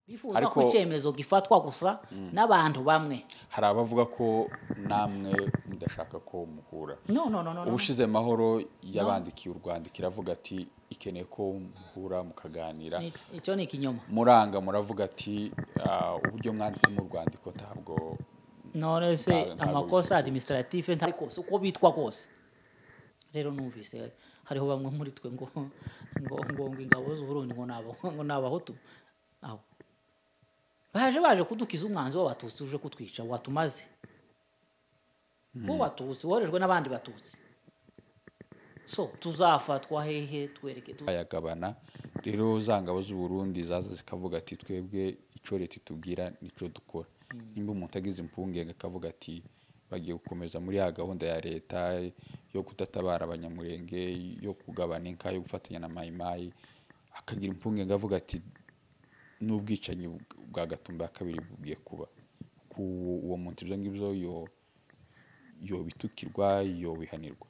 bifuza ko icyemezo gifatwa gusa n'abantu bamwe. Hari abavuga ko namwe mudashaka ko muhura. No. Ubushize Mahoro yabandikiye u Rwanda kiravuga ati ikeneye ko muhura mukaganira. Icyo ni ikinyoma. Muranga muravuga ati uburyo mwanditse mu Rwandiko ntabwo none se amakosa administrative ntari kose uko bitwa kose. Rero numvise hariho bamwe muri twe ngo ingabo z'u Burundi ngo nabahutu aho baje kudukiza umwanzi w'abatutsi uje kutwica watumaze bo batutsi worejwe n'abandi batutsi, so tuzafatwa hehe twereke ayagabana. Rero za ngabo z'u Burundi zaza zikavuga ati twebwe ico leta itubwira nico dukora. Nimba umuntu agize impungenge akavuga ati bagiye gukomeza muri ya gahunda ya leta yo kudatabara abanyamurenge, yo kugabana inka, yo gufatanya na mayimayi, akagira impungenge avuga ati n'ubwicanyi bwa Gatumba kabiri bugiye kuba ku uwo muntu ibyo ngibyo yo bitukirwa yo bihanirwa.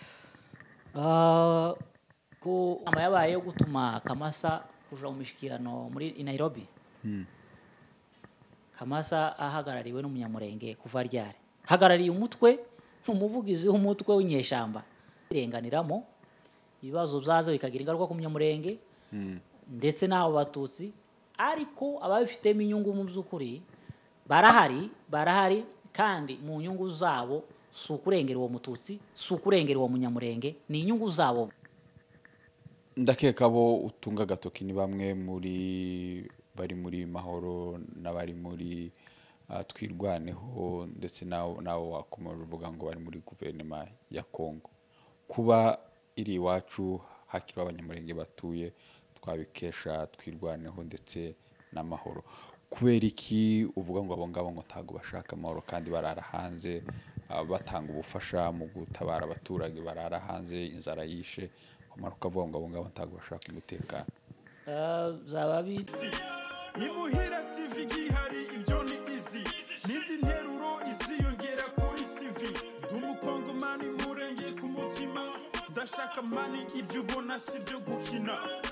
Ko amayabaye yo gutuma Kamasa kuja mu mishikirano muri Nairobi. Kamasa ahagarariwe n'umunyamurenge kuva ryari, hagarariye umutwe umuvugizi w'umutwe w'inyeshamba irenganiramo ibibazo byaza bikagira ingaruka ku munyamurenge ndetse n'abo batutsi, ariko ababifitemo inyungu mu by'ukuri barahari kandi mu nyungu zabo si ukurengera uwo mututsi, si ukurengera uwo munyamurenge, ni inyungu zabo. Ndakeka bo utunga gatoki ni bamwe bari muri Mahoro n'abari muri Twirwaneho ndetse nawo wakomeje uvuga ngo bari muri guverinoma ya Kongo. Kuba iri iwacu hakiri abanyamurenge batuye twabikesha Twirwaneho ndetse n'Amahoro. Kubera iki uvuga ngo abo ngabo ngo ntago bashaka amahoro kandi barara hanze batanga ubufasha mu gutabara abaturage, barara hanze inzara yishe, amara ukavuga ngo abo ngabo ntago bashaka umutekano? Zaba biti Imuhira TV gihari ibyo ni izi nindi nteruro iziyongera kuri CV Dumukongomani murenge ku mutima ndashaka mani ibyo ubona si byo gukina.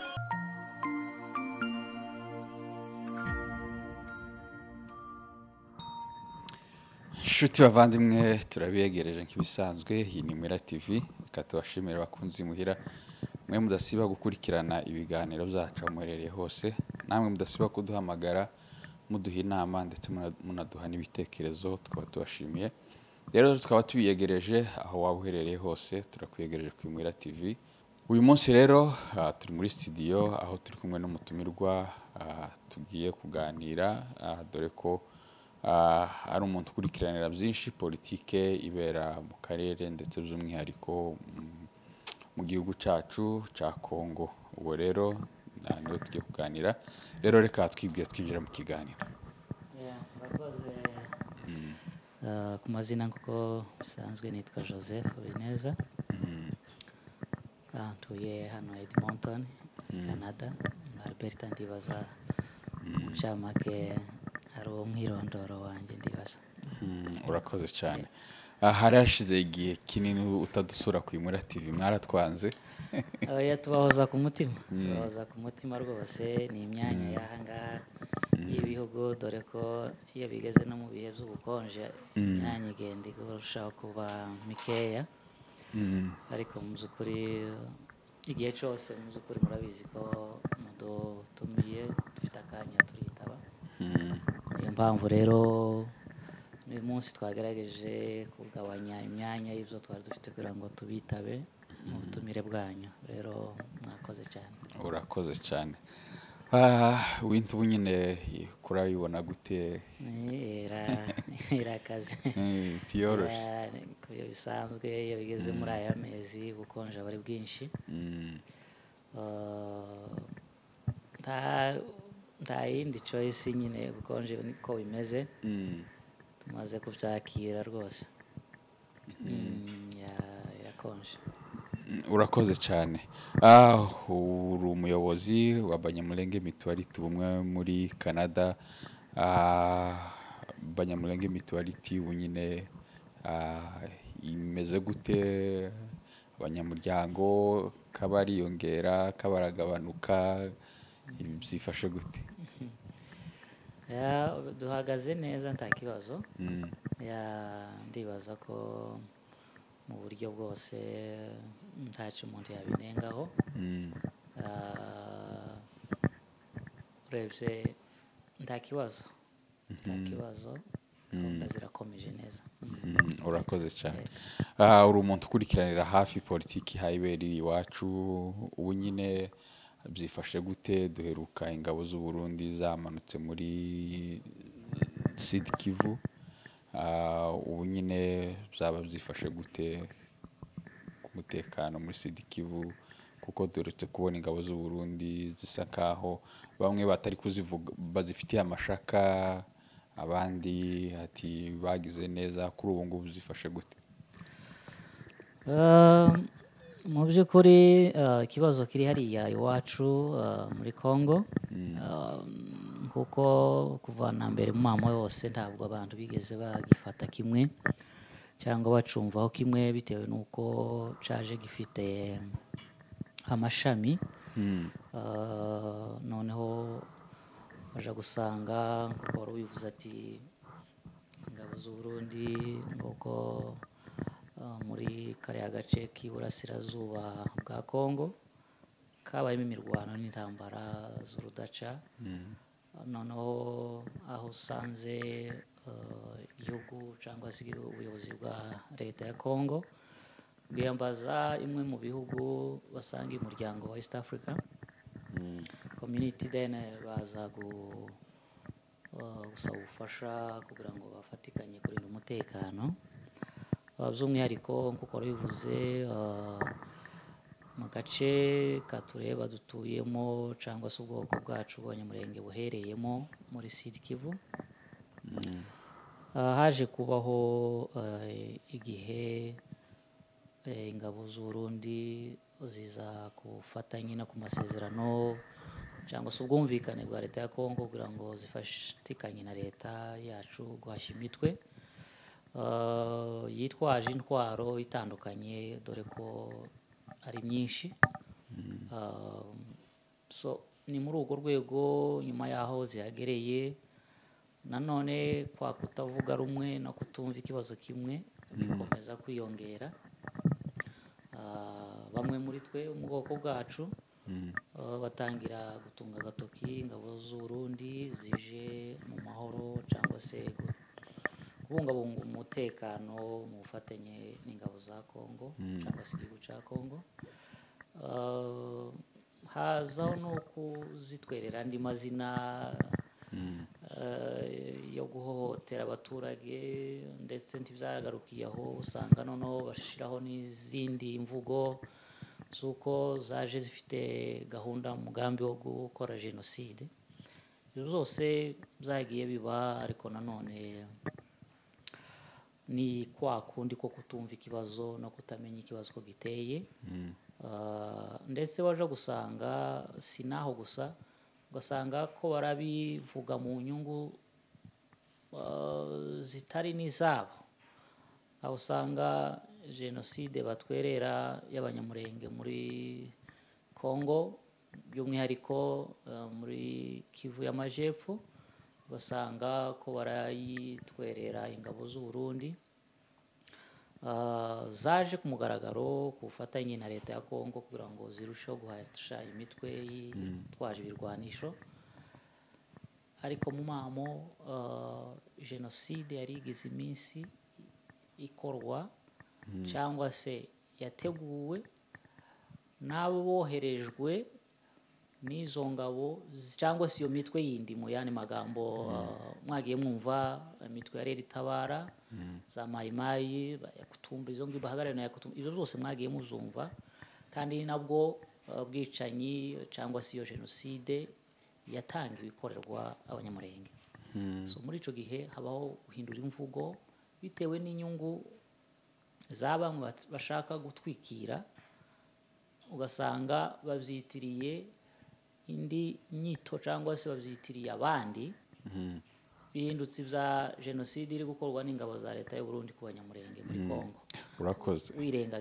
Shuti bavandimwe turabiyegereje nk'ibisanzwe. Iyi ni Muhira TV, katubashimira bakunzi Muhira mwe mudasiba gukurikirana ibiganiro byacu muherereye hose, namwe mudasiba kuduhamagara muduha inama ndetse munaduha n'ibitekerezo, tukaba tubashimiye. Rero tukaba tubiyegereje aho waba uherereye hose, turakwiyegereje ku Muhira TV. Uyu munsi rero turi muri studio aho turi kumwe n'umutumirwa tugiye kuganira, dore ko ari umuntu ukurikiranira byinshi politike ibera mu karere ndetse by'umwihariko mu gihugu cyacu cya Kongo. Ubu rero niwe tugiye kuganira, rero reka twinjira mu kiganiro. Murakoze. Ku mazina kuko bisanzwe nitwa Joseph Bineza, ntuye hano Edmonton Canada. Alberta ndibaza shamake hari umwirondoro wanjye ndibaza. Urakoze cyane. Hari hashize igihe kinini utadusura ku Muhira TV, mwaratwanze. Tubahoza ku mutima, tubahoza ku mutima rwose. Ni imyanya y'ahangaha y'ibihugu, dore ko iyo bigeze no mu bihe by'ubukonje imyanya igenda irushaho kuba mikeya, ariko mu by'ukuri igihe cyose mu by'ukuri murabizi ko mudutumiye dufite akanya turitaba. Niyo mpamvu rero uyu munsi twagerageje kugabanya imyanya y'ibyo twari dufite kugira ngo tubitabe mu butumire bwanyu. Rero mwakoze cyane. Urakoze cyane. Wintu nyine kurabibona gute? Irakaze. Tiyoroshe. Kuyo bisanzwe iyo bigeze muri aya mezi ubukonje bari bwinshi. Nta yindi choice nyine, ubukonje niko bimeze. Tumaze kubyakira rwose. Irakonje. Urakoze cyane. Uri umuyobozi w'Abanyamulenge Mutuality bumwe muri Canada. Abanyamulenge Mutuality unyine imeze gute? Abanyamuryango kabariyongera kabaragabanuka, byifashe gute? duhagaze neza nta kibazo. Mm. Ndibaza ko mu buryo bwose ntacyo umuntu yabinengaho. Mm. Urebye nta kibazo, gahunda zirakomeje neza. Urakoze cyane. Uri umuntu ukurikiranira hafi politiki hayibereye iwacu, ubu nyine byifashe gute? Duheruka ingabo z'u Burundi zamanutse muri Sud Kivu, ubu nyine byaba byifashe gute ku mutekano muri Sud Kivu, kuko duherutse kubona ingabo z'u Burundi zisa nkaho bamwe batari kuzivuga bazifitiye amashaka, abandi ati bagize neza. Kuri ubu ngubu zifashe gute? Mu by'ukuri ikibazo kiri hariya iwacu muri Congo, kuko kuva na mbere mu mamo yose ntabwo abantu bigeze bagifata kimwe cyangwa bacumvaho kimwe, bitewe n'uko caje gifite amashami. Noneho baje gusanga nk'uko wari ubivuze ati ingabo z'u Burundi nguko muri kariya gace k'iburasirazuba bwa Congo kabayemo imirwano n'intambara z'urudaca. Noneho aho usanze igihugu cyangwa se ubuyobozi bwa leta ya Congo bwiyambaza imwe mu bihugu basanga umuryango wa East Africa Community, then baza gusaba ubufasha kugira ngo bafatikanye kurinda umutekano. By'umwihariko nk'uko bivuze mu gace katureba dutuyemo cyangwa se ubwoko bwacu bw'abanyamurenge buhereyemo muri Sud Kivu, haje kubaho igihe ingabo z'u Burundi ziza ku bufatanye no ku masezerano cyangwa se ubwumvikane bwa leta ya Congo kugira ngo zifatikanye na leta yacu guhashya imitwe yitwaje intwaro itandukanye, dore ko ari myinshi. So ni muri urwo rwego nyuma y'aho zihagereye, nanone kwa kutavuga rumwe no kutumva ikibazo kimwe bikomeza kwiyongera. Bamwe muri twe mu bwoko bwacu batangira gutunga agatoki ingabo z'u Burundi zije mu mahoro cyangwa se kubungabunga umutekano mu bufatanye n'ingabo za Congo cyangwa se igihugu cya Congo. Hazaho no kuzitwerera andi mazina yo guhohotera abaturage, ndetse ntibyagarukiye aho, usanga noneho bashyiraho n'izindi mvugo z'uko zaje zifite gahunda, umugambi wo gukora jenoside. Ibyo byose byagiye biba, ariko nanone ni kwa kundi ko kutumva ikibazo no kutamenya ikibazo ko giteye. Ndetse waje gusanga si naho gusa, ugasanga ko barabivuga mu nyungu zitari n'izabo. Aho usanga jenoside batwerera y'abanyamurenge muri Congo, by'umwihariko muri Kivu y'Amajepfo, ugasanga ko barayitwerera ingabo z'u Burundi zaje ku mugaragaro ku bufatanye na leta ya Congo kugira ngo zirusheho guhasha imitwe yitwaje ibirwanisho. Ariko mu mamo jenoside yari igize iminsi ikorwa cyangwa se yateguwe n'abo boherejwe n'izo ngabo cyangwa se iyo mitwe yindi. Mu yandi magambo, mwagiye mwumva imitwe ya Red Tabara, za Mayimayi, Yakutumba, izo ngizo bahagarariye na Yakutumba, ibyo byose mwagiye muzumva. Kandi nabwo bwicanyi cyangwa se iyo jenoside yatangiwe ikorerwa abanyamurenge. So muri icyo gihe habaho guhindura imvugo bitewe n'inyungu za bamwe bashaka gutwikira, ugasanga babyitiriye indi nyito cyangwa se babyitiriye abandi, bihindutse ibya jenoside iri gukorwa n'ingabo za leta y'u Burundi ku banyamurenge muri Congo. Urakoze.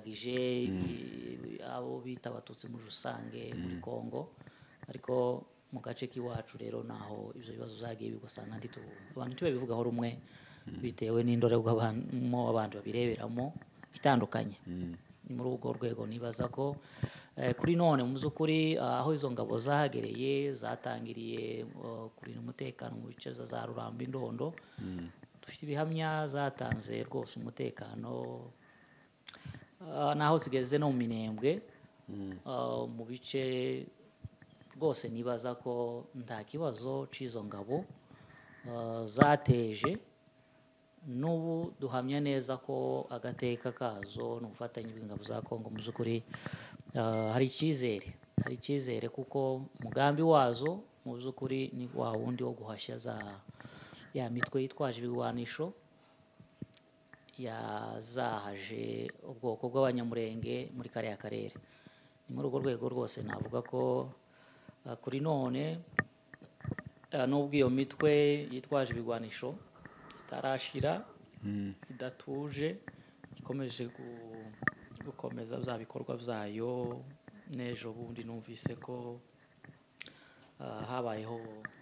Wirengagije abo bita abatutsi muri rusange muri Congo. Ariko mu gace k'iwacu rero naho ibyo bibazo zagiye bigusanga abantu ntibabivugaho rumwe bitewe n'indorerwamo abantu babireberamo itandukanye. Ni muri urwo rwego nibaza ko kuri none mu by'ukuri aho izo ngabo zahagereye zatangiriye kurinda umutekano mu bice za Rurambo, Indondo, dufite ibihamya zatanze rwose umutekano naho zigeze no mu Minembwe, mu bice rwose nibaza ko nta kibazo cy'izo ngabo zateje. N'ubu duhamya neza ko agateka kazo n'ubufatanye bw'ingabo za Kongo mu by'ukuri hari icyizere kuko umugambi wazo mu by'ukuri ni wa wundi wo guhashya ya mitwe yitwaje ibigwanisho yazahaje ubwoko bw'Abanyamurenge muri kariya karere. Ni muri urwo rwego rwose navuga ko kuri none n'ubwo iyo mitwe yitwaje ibigwanisho itarashira, idatuje, ikomeje gukomeza bya bikorwa byayo. N'ejo bundi numvise ko habayeho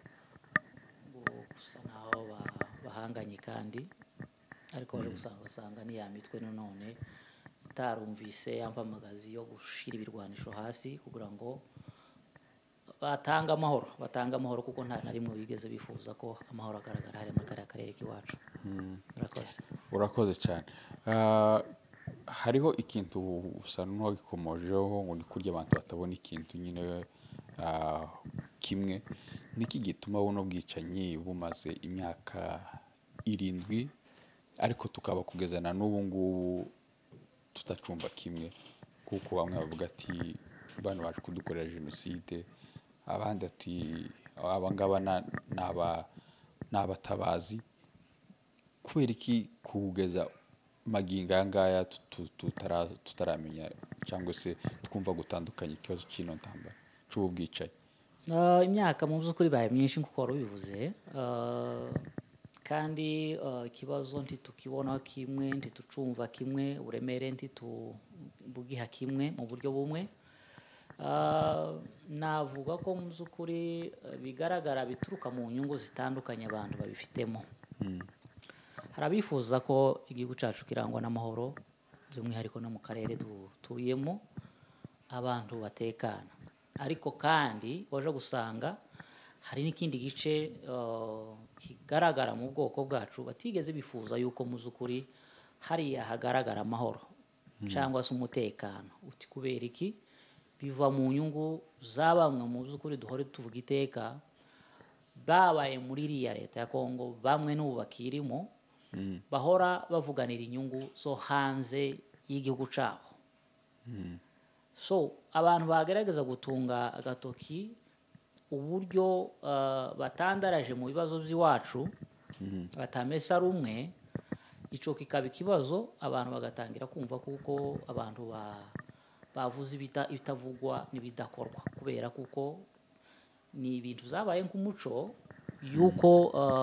gusa naho bahanganye kandi ariko baje basanga ni ya mitwe none itarumvise yampamagazi yo gushira ibirwanisho hasi kugira ngo batanga amahoro kuko nta na rimwe bigeze bifuza ko amahoro agaragara hari muri kariya karere k'iwacu. Urakoze cyane. Hariho ikintu usa n'uwagikomojeho ngo ni kurya abantu batabona ikintu nyine kimwe. Niki gituma buno bwicanyi bumaze imyaka 7 ariko tukaba kugezana n'ubu ngubu tutacumva kimwe, kuko bamwe bavuga ati bano baje kudukorera jenoside, abandi ati abangaba n'abatabazi. Kubera iki kugeza magingo aya ngaya tutaramenya cyangwa se twumva gutandukanya ikibazo cy'ino ntambara cy'ubu bwicanyi? Imyaka mu by'ukuri baye myinshi nk'uko wari ubivuze, kandi ikibazo ntitukibona kimwe, ntitucumva kimwe, uburemere ntitubugiha kimwe mu buryo bumwe. Navuga ko mu by'ukuri bigaragara bituruka mu nyungu zitandukanye abantu babifitemo. Hari abifuza ko igihugu cyacu kirangwa n'amahoro, by'umwihariko no mu karere dutuyemo abantu batekana, ariko kandi waje gusanga hari n'ikindi gice kigaragara mu bwoko bwacu batigeze bifuza yuko mu by'ukuri hariya hagaragara amahoro cyangwa se umutekano. Uti kubera iki? Biva mu nyungu za bamwe mu by'ukuri duhore tuvuga iteka babaye muri iriya leta ya Kongo, bamwe n'ubu bakirimo, bahora bavuganira inyungu zo hanze y'igihugu cyabo. So abantu bagerageza gutunga agatoki uburyo batandaraje mu bibazo by'iwacu, batamesa rumwe, ico kikaba ikibazo abantu bagatangira kumva kuko abantu bavuze ibitavugwa n'ibidakorwa, kubera kuko ni ibintu zabaye nk'umuco yuko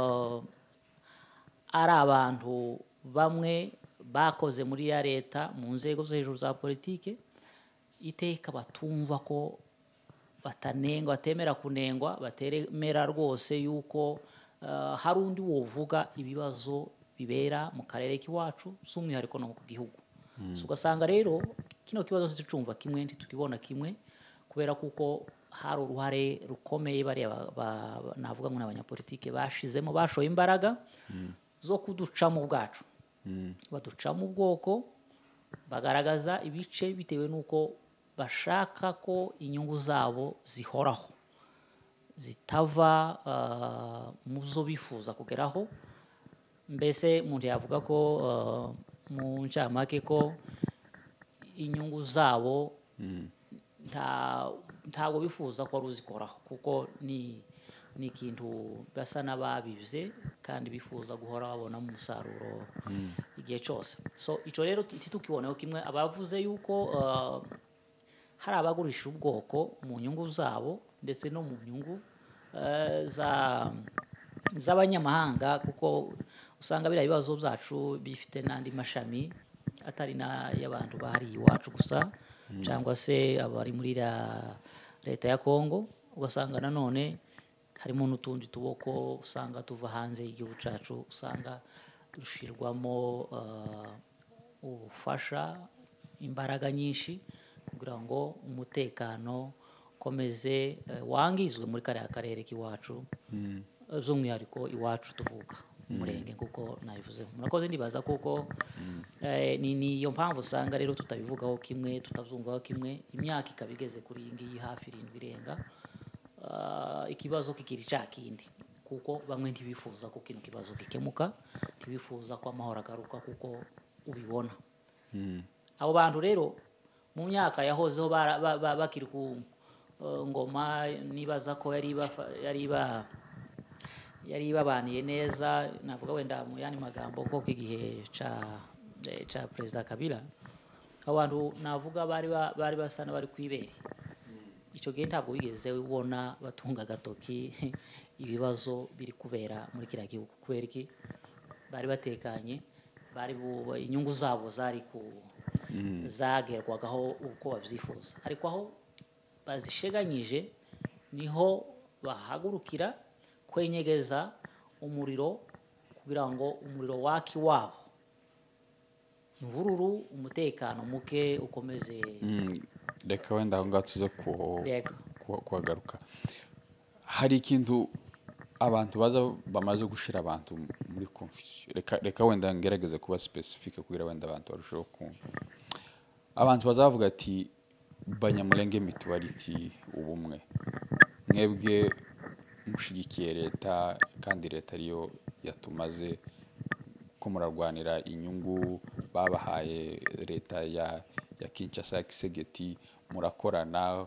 ari abantu bamwe bakoze muri ya leta mu nzego zo hejuru za politike iteka batumva ko batemera kunengwa, batemera rwose yuko hari undi wovuga ibibazo bibera mu karere k'iwacu by'umwihariko no ku gihugu. So ugasanga rero kino kibazo ntitucumva kimwe, ntitukibona kimwe, kubera kuko hari uruhare rukomeye bariya navuga ngo n'abanyapolitike bashizemo, bashoye imbaraga zo kuducamo ubwacu, baducamo ubwoko, bagaragaza ibice bitewe n'uko bashaka ko inyungu zabo zihoraho zitava mu zo bifuza kugeraho. Mbese umuntu yavuga ko mu ncamake ko inyungu zabo ntabwo bifuza ko ruzikoraho, kuko ni ikintu basa n'ababivye kandi bifuza guhora babona umusaruro igihe cyose. So ico rero ntitukiboneho kimwe. Abavuze yuko hari abagurisha ubwoko mu nyungu zabo ndetse no mu nyungu z'abanyamahanga, kuko usanga biriya bibazo byacu bifite n'andi mashami atari y'abantu bahari iwacu gusa, cyangwa se abari muri leta ya Kongo. ugasanga nanone harimo n'utundi tuboko usanga tuva hanze y'igihugu cyacu, usanga dushirwamo ubufasha, imbaraga nyinshi kugira ngo umutekano ukomeze wangizwe muri kariya karere k'iwacu, by'umwihariko iwacu tuvuka umurenge kuko nabivuze. Murakoze, ndibaza kuko niyo mpamvu usanga rero tutabivugaho kimwe, tutabyumvaho kimwe, imyaka ikaba igeze kuri iyi ngiyi hafi 7 irenga, ikibazo kikiri cya kindi, kuko bamwe ntibifuza ko kino kibazo gikemuka, ntibifuza ko amahoro agaruka kuko ubibona. Abo bantu rero mu myaka yahozeho bakiri ku ngoma, nibaza ko yari babaniye neza, navuga wenda mu yandi magambo ko igihe ca Perezida Kabila, abantu navuga bari basa n'abari kwibere. Icyo gihe ntabwo wigeze ubona batunga agatoki ibibazo biri kubera muri kiriya gihugu. Kubera iki? Bari batekanye, inyungu zabo zari zagerwagaho uko babyifuza, ariko aho bazisheganyije niho bahagurukira kwenyegeza umuriro kugira ngo umuriro waki wabo, imvururu, umutekano muke ukomeze. Reka wenda aho ngaho tuze kuhagaruka. Hari ikintu abantu bamaze gushira abantu muri confusion. Reka wenda ngerageze kuba specific kugira wenda abantu barusheho kumva. Abantu bazavuga ati Banyamulenge Mutuality ubumwe, mwebwe mushigikiye leta kandi leta ariyo yatumaze ko murarwanira inyungu babahaye leta ya Kinshasa ya Kisegeti, murakorana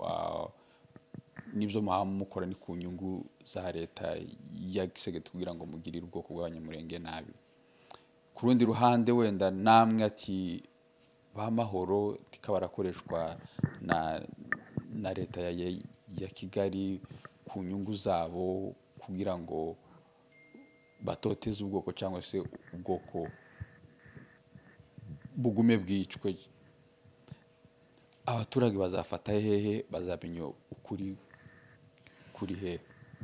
nibyo mukora ni ku nyungu za leta ya Kisegeti kugira ngo mugirire ubwoko bw'Abanyamulenge nabi. Ku rundi ruhande wenda namwe ati bamahoro tikabarakoreshwa na leta ya Kigali ku nyungu zabo kugira ngo batoteze ubwoko cyangwa se ubwoko bugume bwicwe. Abaturage bazafata hehe, bazamenya ukuri kuri he?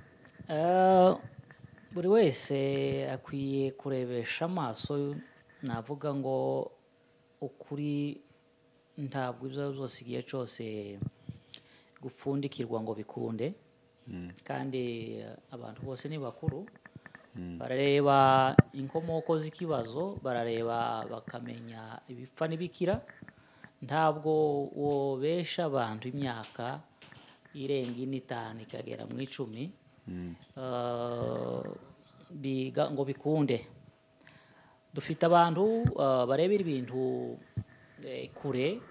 Buri wese akwiye kurebesha amaso, navuga ngo ukuri ntabwo ibyo byose igihe cyose gupfundikirwa ngo bikunde, kandi abantu bose ni bakuru, barareba inkomoko z'ikibazo, barareba bakamenya ibipfa n'ibikira. Ntabwo wobesha abantu imyaka irenga 5 ikagera mu 10 ngo bikunde. Dufite abantu barebera ibintu kure,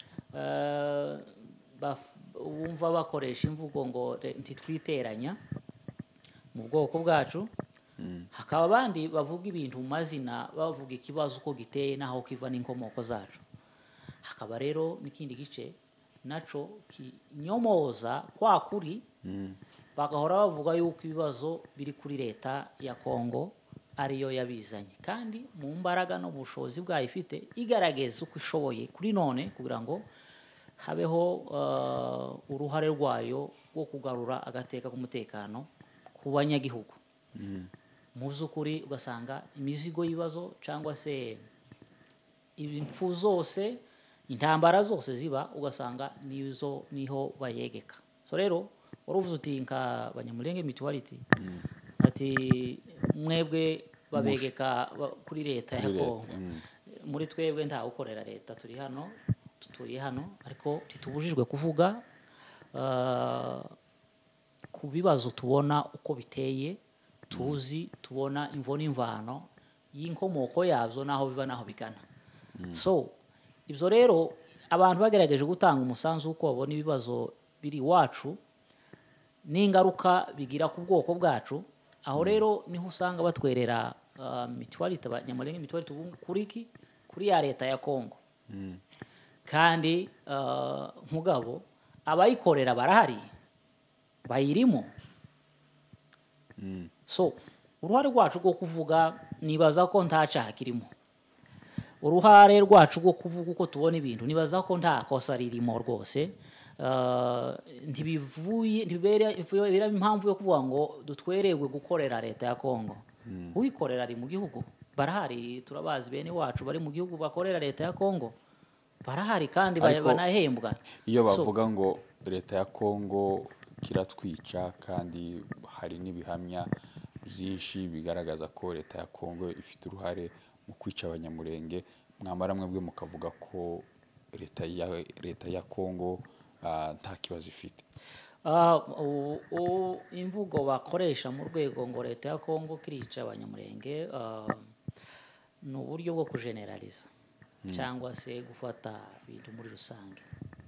bumva bakoresha imvugo ngo ntitwiteranya mu bwoko bwacu. Hakaba abandi bavuga ibintu mu mazina, bavuga ikibazo uko giteye naho kiva n'inkomoko zacu. Hakaba rero n'ikindi gice naco kinyomoza kwa kuri, bagahora bavuga yuko ibibazo biri kuri leta ya Kongo ariyo yabizanye, kandi mu mbaraga no mu bushobozi bwayo ifite igaragaza uko ishoboye kuri none kugira ngo habeho uruhare rwayo rwo kugarura agateka k'umutekano ku banyagihugu. Mu by'ukuri ugasanga imizigo y'ibibazo cyangwa se impfu zose, intambara zose ziba, ugasanga niho bayegeka. So rero waruvuze uti nka Banyamulenge Mutuality ati mwebwe babegeka kuri leta ya Kongo. Muri twebwe nta ukorera leta, turi hano, tutuye hano, ariko titubujijwe kuvuga ku bibazo tubona uko biteye, tuzi tubona imvo n'imvano y'inkomoko yabyo naho biva naho bigana. So ibyo rero abantu bagerageje gutanga umusanzu uko babona ibibazo biri iwacu n'ingaruka bigira ku bwoko bwacu. Aho rero niho usanga batwerera Mutuality, Abanyamulenge Mutuality kuri ya leta ya Kongo. Kandi nkugabo abayikorera barahari, bayirimo. So uruhare rwacu rwo kuvuga nibaza ko nta cyaha kirimo. Uruhare rwacu rwo kuvuga uko tubona ibintu nibaza ko nta kosa ririmo rwose. ntibibera impamvu yo kuvuga ngo dutwerewe gukorera leta ya Kongo. Uwikorera ari mu gihugu barahari, turabazi bene wacu bari mu gihugu bakorera leta ya Kongo barahari kandi banahembwa. Iyo bavuga ngo leta ya Kongo kiratwica, kandi hari n'ibihamya byinshi bigaragaza ko leta ya Kongo ifite uruhare mu kwica abanyamurenge, mwamara mwebwe mukavuga ko leta ya Kongo nta kibazo ifite. Imvugo bakoresha mu rwego ngo leta ya Kongo kirica abanyamurenge ni uburyo bwo kujeneraliza cyangwa se gufata ibintu muri rusange.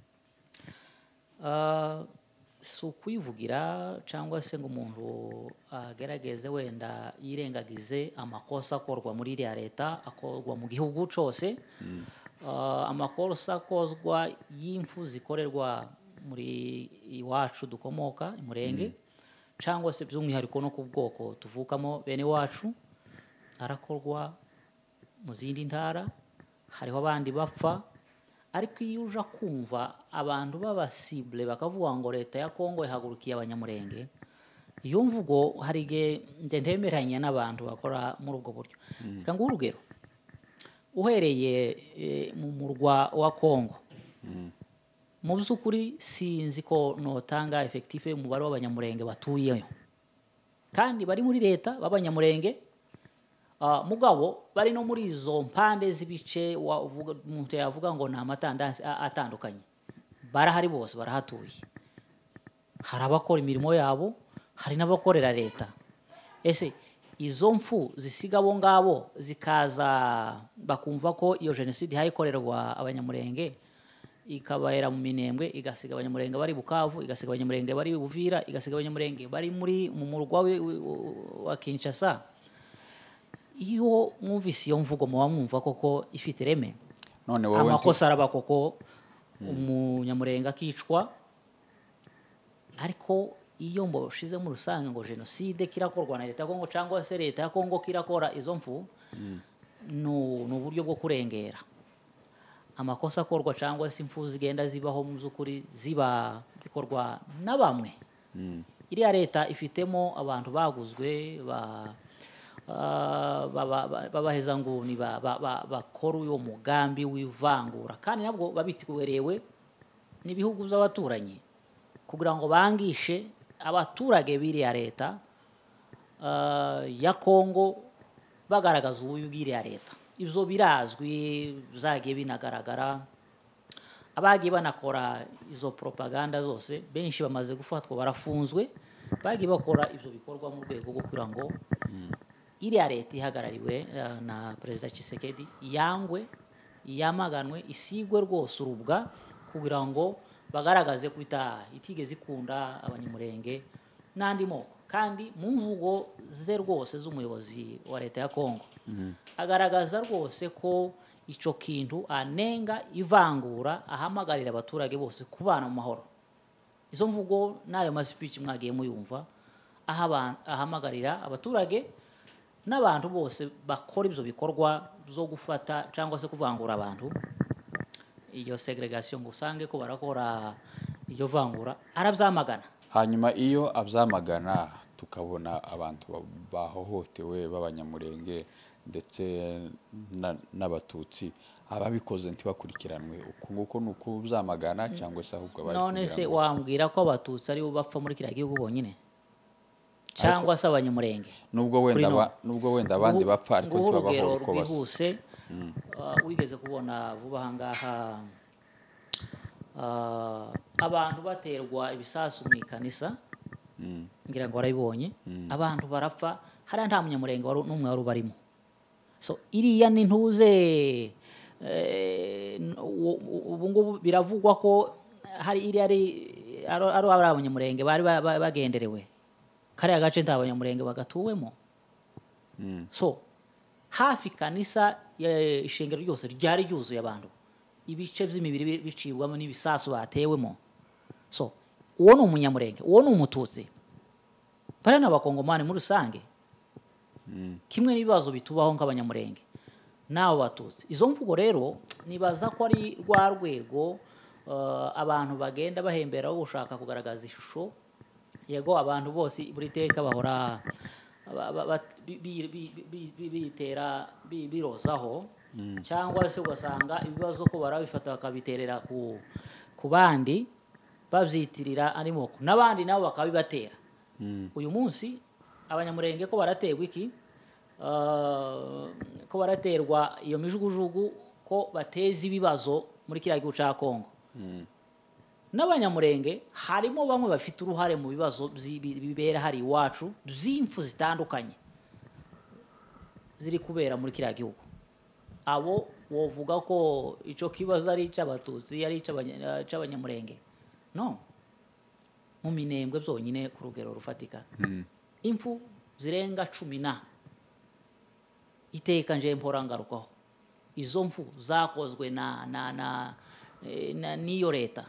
Si ukwivugira cyangwa se ngo umuntu agerageze wenda yirengagize amakosa akorwa muri iriya leta, akorwa mu gihugu cyose. Amakosa akozwa y'imfu zikorerwa muri iwacu dukomoka Murenge, cyangwa se by'umwihariko no ku bwoko tuvukamo bene wacu, arakorwa mu zindi ntara, hariho abandi bapfa. Ariko iyo uja kumva abantu b'abasible bakavuga ngo leta ya Kongo ihagurukiye abanyamurenge, iyo mvugo hari igihe ntemeranya n'abantu bakora muri ubwo buryo. Reka nguhe urugero. Uhereye mu murwa wa Kongo, mu by'ukuri sinzi ko notanga effective umubare w'abanyamurenge batuyeyo, kandi bari muri leta b'abanyamurenge. Mugabo bari no muri izo mpande z'ibice umuntu yavuga ngo ni amatandansi atandukanye, barahari bose barahatuye. Hari abakora imirimo yabo, hari n'abakorera leta. Ese izo mfu zisiga abo ngabo zikaza bakumva ko iyo jenoside hayikorerwa abanyamurenge, ikabahera mu Minembwe, igasiga abanyamurenge bari Bukavu, igasiga abanyamurenge bari Buvira, igasiga abanyamurenge bari mu murwa wa Kinshasa. Iyo mwumvise iyo mvugo muba mwumva koko ifite ireme. Amakosa araba koko, umunyamurenge akicwa. Ariko iyo mboshize mu rusange ngo jenoside kirakorwa na leta ya Kongo cyangwa se leta ya Kongo kirakora izo mfu, ni uburyo bwo kurengera amakosa akorwa cyangwa se imfu zigenda zibaho mu by'ukuri zikorwa na bamwe. Iriya leta ifitemo abantu baguzwe babahezanguni bakora uyo mugambi w'ivangura, kandi nabwo babitwerewe n'ibihugu by'abaturanyi kugira ngo bangishe abaturage b'iriya leta ya Kongo, bagaragaza ububi bw'iriya leta. Ibyo birazwi, byagiye binagaragara. Abagiye banakora izo propaganda zose benshi bamaze gufatwa, barafunzwe, bagiye bakora ibyo bikorwa mu rwego rwo kugira ngo iriya leta ihagarariwe na Perezida Tshisekedi yangwe, yamaganwe, isigwe rwose urubwa, kugira ngo bagaragaze ko itigeze ikunda abanyamurenge n'andi moko. Kandi mu mvugo ze rwose z'umuyobozi wa leta ya Kongo agaragaza rwose ko icyo kintu anenga ivangura, ahamagarira abaturage bose kubana mu mahoro. Izo mvugo n'ayo maspeech mwagiye muyumva, ahamagarira abaturage n'abantu bose bakora ibyo bikorwa byo gufata cyangwa se kuvangura abantu, iyo segregation ngo usange ko barakora iryo vangura, arabyamagana. Hanyuma iyo abyamagana, tukabona abantu bahohotewe b'abanyamurenge ndetse n'abatutsi, ababikoze ntibakurikiranwe, uko nguko ni ukubyamagana cyangwa se ahubwo bari kugira ngo... None se wambwira ko abatutsi ari bo bapfa muri kiriya gihugu bonyine cyangwa se abanyamurenge? Nubwo wenda abandi bapfa, ariko ntibabaho uko basa. Wigeze kubona vuba aha ngaha abantu baterwa ibisasu mu ikanisa, ngira ngo barabibonye, abantu barapfa, hariya nta munyamurenge n'umwe wari ubarimo. So iriya ni ntuze, ubu ngubu biravugwa ko hari iriya ari abanyamurenge bari bagenderewe, kariya gace nta banyamurenge bagatuwemo. So hafi kanisa ishengero ryose ryari ryuzuye abantu, ibice by'imibiri bicibwamo n'ibisasu batewemo. So uwo ni umunyamurenge, uwo ni umututsi, bari n'abakongomani muri rusange, kimwe n'ibibazo bitubaho nk'abanyamurenge n'abo batutsi. Izo mvugo rero nibaza ko ari rwa rwego abantu bagenda bahemberaho gushaka kugaragaza ishusho. Yego abantu bose buri teka bahora bitera birozaho, cyangwa se ugasanga ibibazo ko barabifata bakabiterera ku bandi babyitirira ari moko, n'abandi nabo bakabibatera. Uyu munsi abanyamurenge ko baraterwa iki, ko baraterwa iyo mijugujugu ko bateza ibibazo muri kiriya gihugu cya Kongo. N'abanyamurenge harimo bamwe bafite uruhare mu bibazo bibera hari iwacu by'impfu zitandukanye ziri kubera muri kiriya gihugu. Abo wovuga ko icyo kibazo ari icy'abatutsi ari icy'abanyamurenge? No, mu Minembwe byonyine ku rugero rufatika impfu zirenga 10 iteka nje mpora ngarukaho. Izo mfu zakozwe na niyo leta.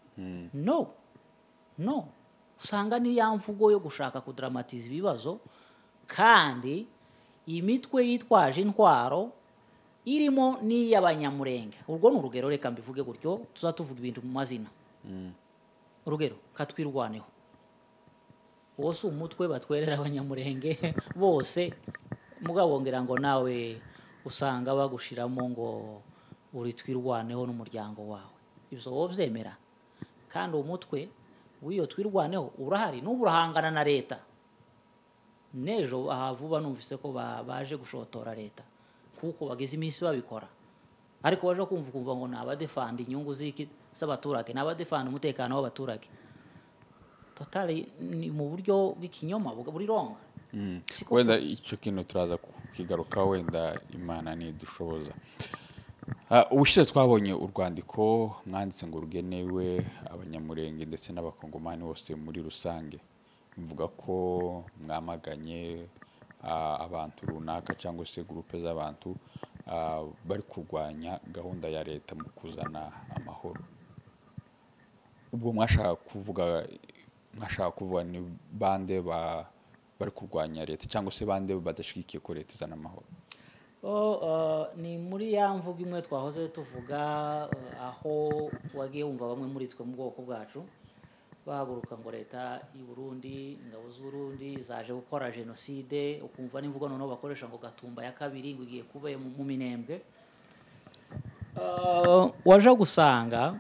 No, usanga ni ya mvugo yo gushaka kudramatiza ibibazo, kandi imitwe yitwaje intwaro irimo n'iy'abanyamurenge. Urwo ni urugero, reka mbivuge gutyo, tuzatuvuga ibintu mu mazina. Urugero katwirwaneho, uwo si umutwe batwerera abanyamurenge bose, mugabo ngira ngo nawe usanga bagushiramo ngo uri twirwaneho n'umuryango wawe. Ibyo wowe byemera? Kandi umutwe w'iyo twirwaneho urahari, n'ubu urahangana na leta. Nejo aha vuba numvise ko baje gushotora leta kuko bageze iminsi babikora, ariko baje kumva ngo nabadefanda inyungu z'abaturage, nabadefanda umutekano w'abaturage. Totally ni mu buryo bw'ikinyoma buri ronga. Wenda icyo kintu turaza kukigaruka, wenda Imana nidushoboza. Ubushize twabonye urwandiko mwanditse ngo rugenewe abanyamurenge ndetse n'abakongomani bose muri rusange, mvuga ko mwamaganye abantu runaka cyangwa se groupe z'abantu bari kurwanya gahunda ya leta mu kuzana amahoro. Ubwo mwashaka kuvuga ni bande bari kurwanya leta, cyangwa se bande badashigikiye ko leta izana amahoro? Ni muri ya mvugo imwe twahoze tuvuga, aho wagiye wumva bamwe muri twe mu bwoko bwacu bahaguruka ngo leta y'u Burundi, ingabo z'u Burundi zaje gukora jenoside, ukumva n'imvugo noneho bakoresha ngo Gatumba ya kabiri ngo igiye kuba mu Minembwe. Waje gusanga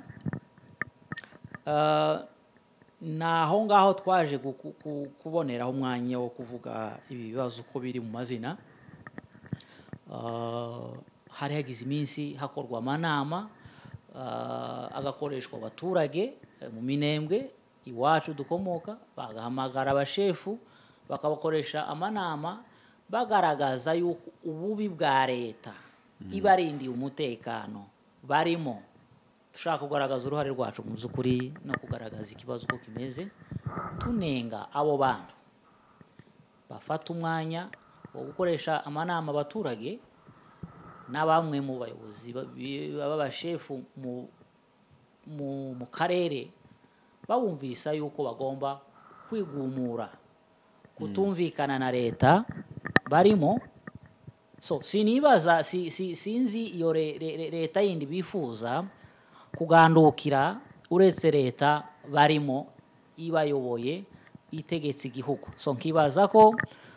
naho ngaho twaje kuboneraho umwanya wo kuvuga ibi bibazo uko biri mu mazina. Hari hagize iminsi hakorwa amanama agakoreshwa abaturage mu Minembwe iwacu dukomoka, bagahamagara abashefu bakabakoresha amanama bagaragaza yuko ububi bwa leta ibarindiye umutekano barimo. Dushaka kugaragaza uruhare rwacu mu by'ukuri no kugaragaza ikibazo uko kimeze, tunenga abo bantu bafata umwanya wo gukoresha amanama abaturage na bamwe mu bayobozi b'abashefu mu karere, babumvisa yuko bagomba kwigumura kutumvikana na leta barimo. So sinibaza sinzi iyo leta yindi bifuza kugandukira uretse leta barimo ibayoboye itegetse igihugu. So nkibaza ko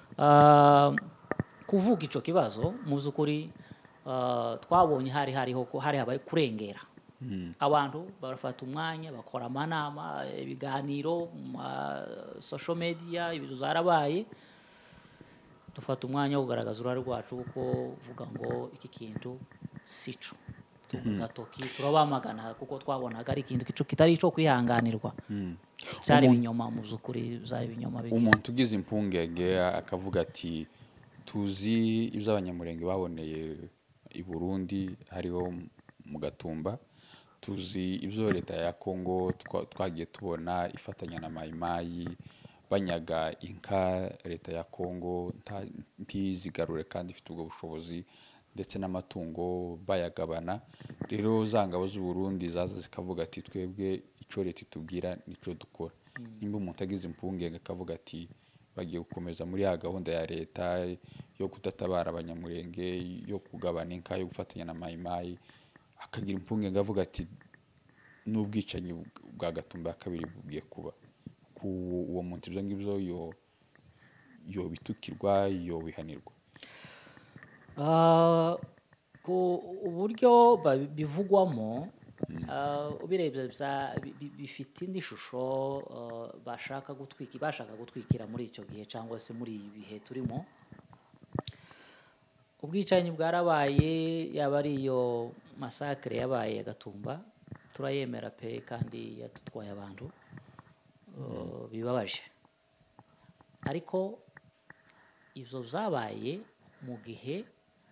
kuvuga ico kibazo mu by'ukuri twabonye hari habaye kurengera. Abantu barafata umwanya bakora amanama, ibiganiro, social media, ibintu zarabaye. Dufata umwanya wo kugaragaza uruhare rwacu kuko vuga ngo iki kintu sico gatoki turabamagana kuko twabonaga ari ikintu kitari ico kwihanganirwa. Cyari ibinyoma mu by'ukuri, byari ibinyoma bigize. Umuntu ugize impungenge akavuga ati tuzi ibyo abanyamurenge baboneye i Burundi hariho mu Gatumba, tuzi ibyo leta ya Kongo twagiye tubona ifatanya na Mayimayi banyaga inka leta ya Kongo ntizigarure kandi ifite ubwo bushobozi, ndetse n'amatungo bayagabana. Rero za ngabo z'u Burundi zaza zikavuga ati twebwe icyo leta itubwira nico dukora. Nimba umuntu agize impungenge akavuga ati bagiye gukomeza muri ya gahunda ya leta yo kudatabara abanyamurenge, yo kugabana inka, yo gufatanya na Mayimayi, akagira impungenge avuga ati n'ubwicanyi bwa Gatumba ya kabiri bugiye kuba ku uwo muntu ibyo ngibyo yo bitukirwa yo bihanirwa. Ku uburyo bivugwamo ubirebye bifite indi shusho bashaka gutwikira muri icyo gihe cyangwa se muri ibi bihe turimo. Ubwicanyi bwarabaye, yaba ari iyo masakre yabaye ya Gatumba, turayemera pe kandi yadutwaye abantu bibabaje, ariko ibyo byabaye mu gihe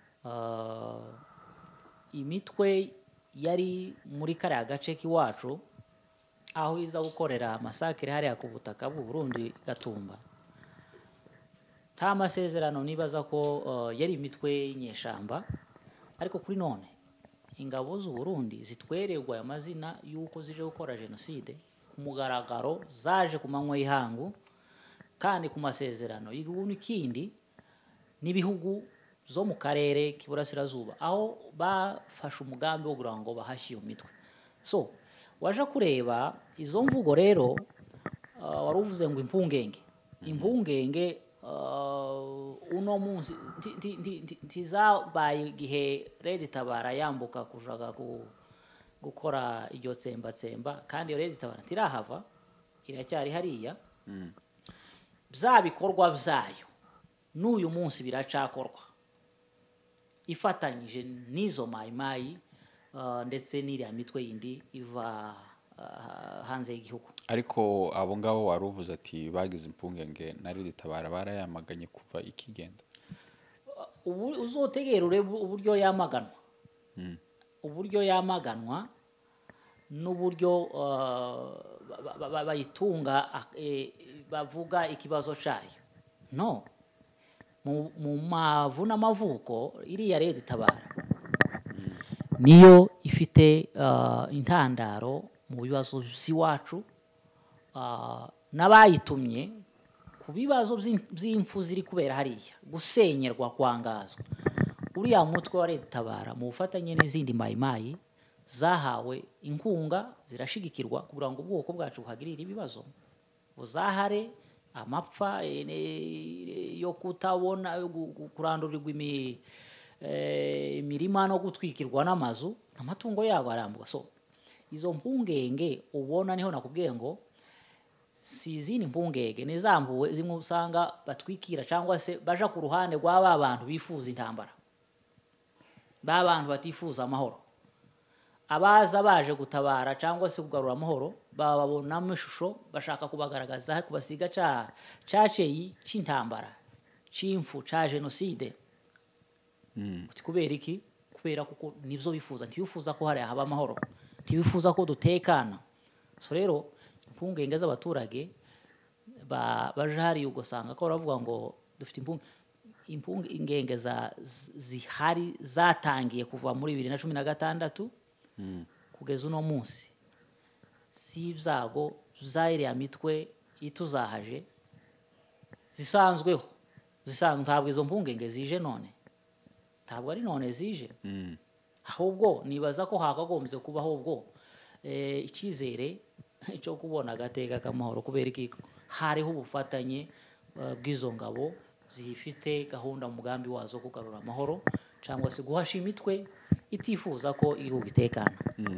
imitwe yari muri kariya gace k'iwacu aho iza gukorera masakre hariya ku butaka bw'u Burundi Gatumba. Nta masezerano nibaza ko yari imitwe y'inyeshamba, ariko kuri none ingabo z'u Burundi zitwererwa aya mazina y'uko zije gukora jenoside ku mugaragaro, zaje ku manywa y'ihangu kandi ku masezerano y'igihugu n'ikindi n'ibihugu zo mu karere k'iburasirazuba, aho bafashe umugambi wo kugira ngo bahashye iyo mitwe. So waje kureba izo mvugo rero, wari uvuze ngo impungenge uno munsi ntizabaye igihe Red Tabara yambuka kujaga gukora iryo tsembatsemba, kandi iyo Red Tabara ntirahava, iracyari hariya. Bya bikorwa byayo n'uyu munsi biracakorwa ifatanyije n'izo mayimayi ndetse n'iriya mitwe yindi iva hanze y'igihugu. Ariko abo ngabo wari uvuze ati bagize impungenge na Red Tabara barayamaganye kuva ikigenda. Uzotegera urebe uburyo yamaganwa, uburyo yamaganwa n'uburyo bayitunga, bavuga ikibazo cyayo. No, mu mavu n'amavuko iriya Red Tabara niyo ifite intandaro mu bibazo by'iwacu, n'abayitumye ku bibazo by'imfu ziri kubera hariya, gusenyerwa, kwangazwa. Uriya mutwe wa Red Tabara mu bufatanye n'izindi mayimayi zahawe inkunga, zirashigikirwa kugira ngo ubwoko bwacu buhagirire ibibazo, buzahare amapfa yo kutabona, kurandurirwa imirima no gutwikirwa n'amazu, amatungo yabo arambuka. So izo mpungenge ubona niho nakubwiye ngo si izindi mpungenge, nizambuwe zimwe usanga batwikira cyangwa se baja ku ruhande rw'aba bantu bifuza intambara, ba bantu batifuza amahoro. Abaza baje gutabara cyangwa se kugarura amahoro bababonamo ishusho, bashaka kubagaragaza, kubasiga cyaceyi cy'intambara, cy'imfu, cya jenoside. Kubera iki? Kubera kuko nibyo bifuza, ntibifuza ko hariya haba amahoro, ntibifuza ko dutekana. So rero impungenge z'abaturage baje hariya ugasanga ko baravuga ngo dufite impungenge zihari zatangiye kuva muri 2016 kugeza uno munsi. Si ibyago z'iriya mitwe ituzahaje zisanzweho, ntabwo izo mpungenge zije none, ntabwo ari none zije, ahubwo nibaza ko hakagombye kubaho ubwo icyizere cyo kubona agateka k'amahoro, kubera iki hariho ubufatanye bw'izo ngabo zifite gahunda mu mugambi wazo kugarura amahoro cyangwa se guhasha imitwe itifuza ko igihugu gitekana.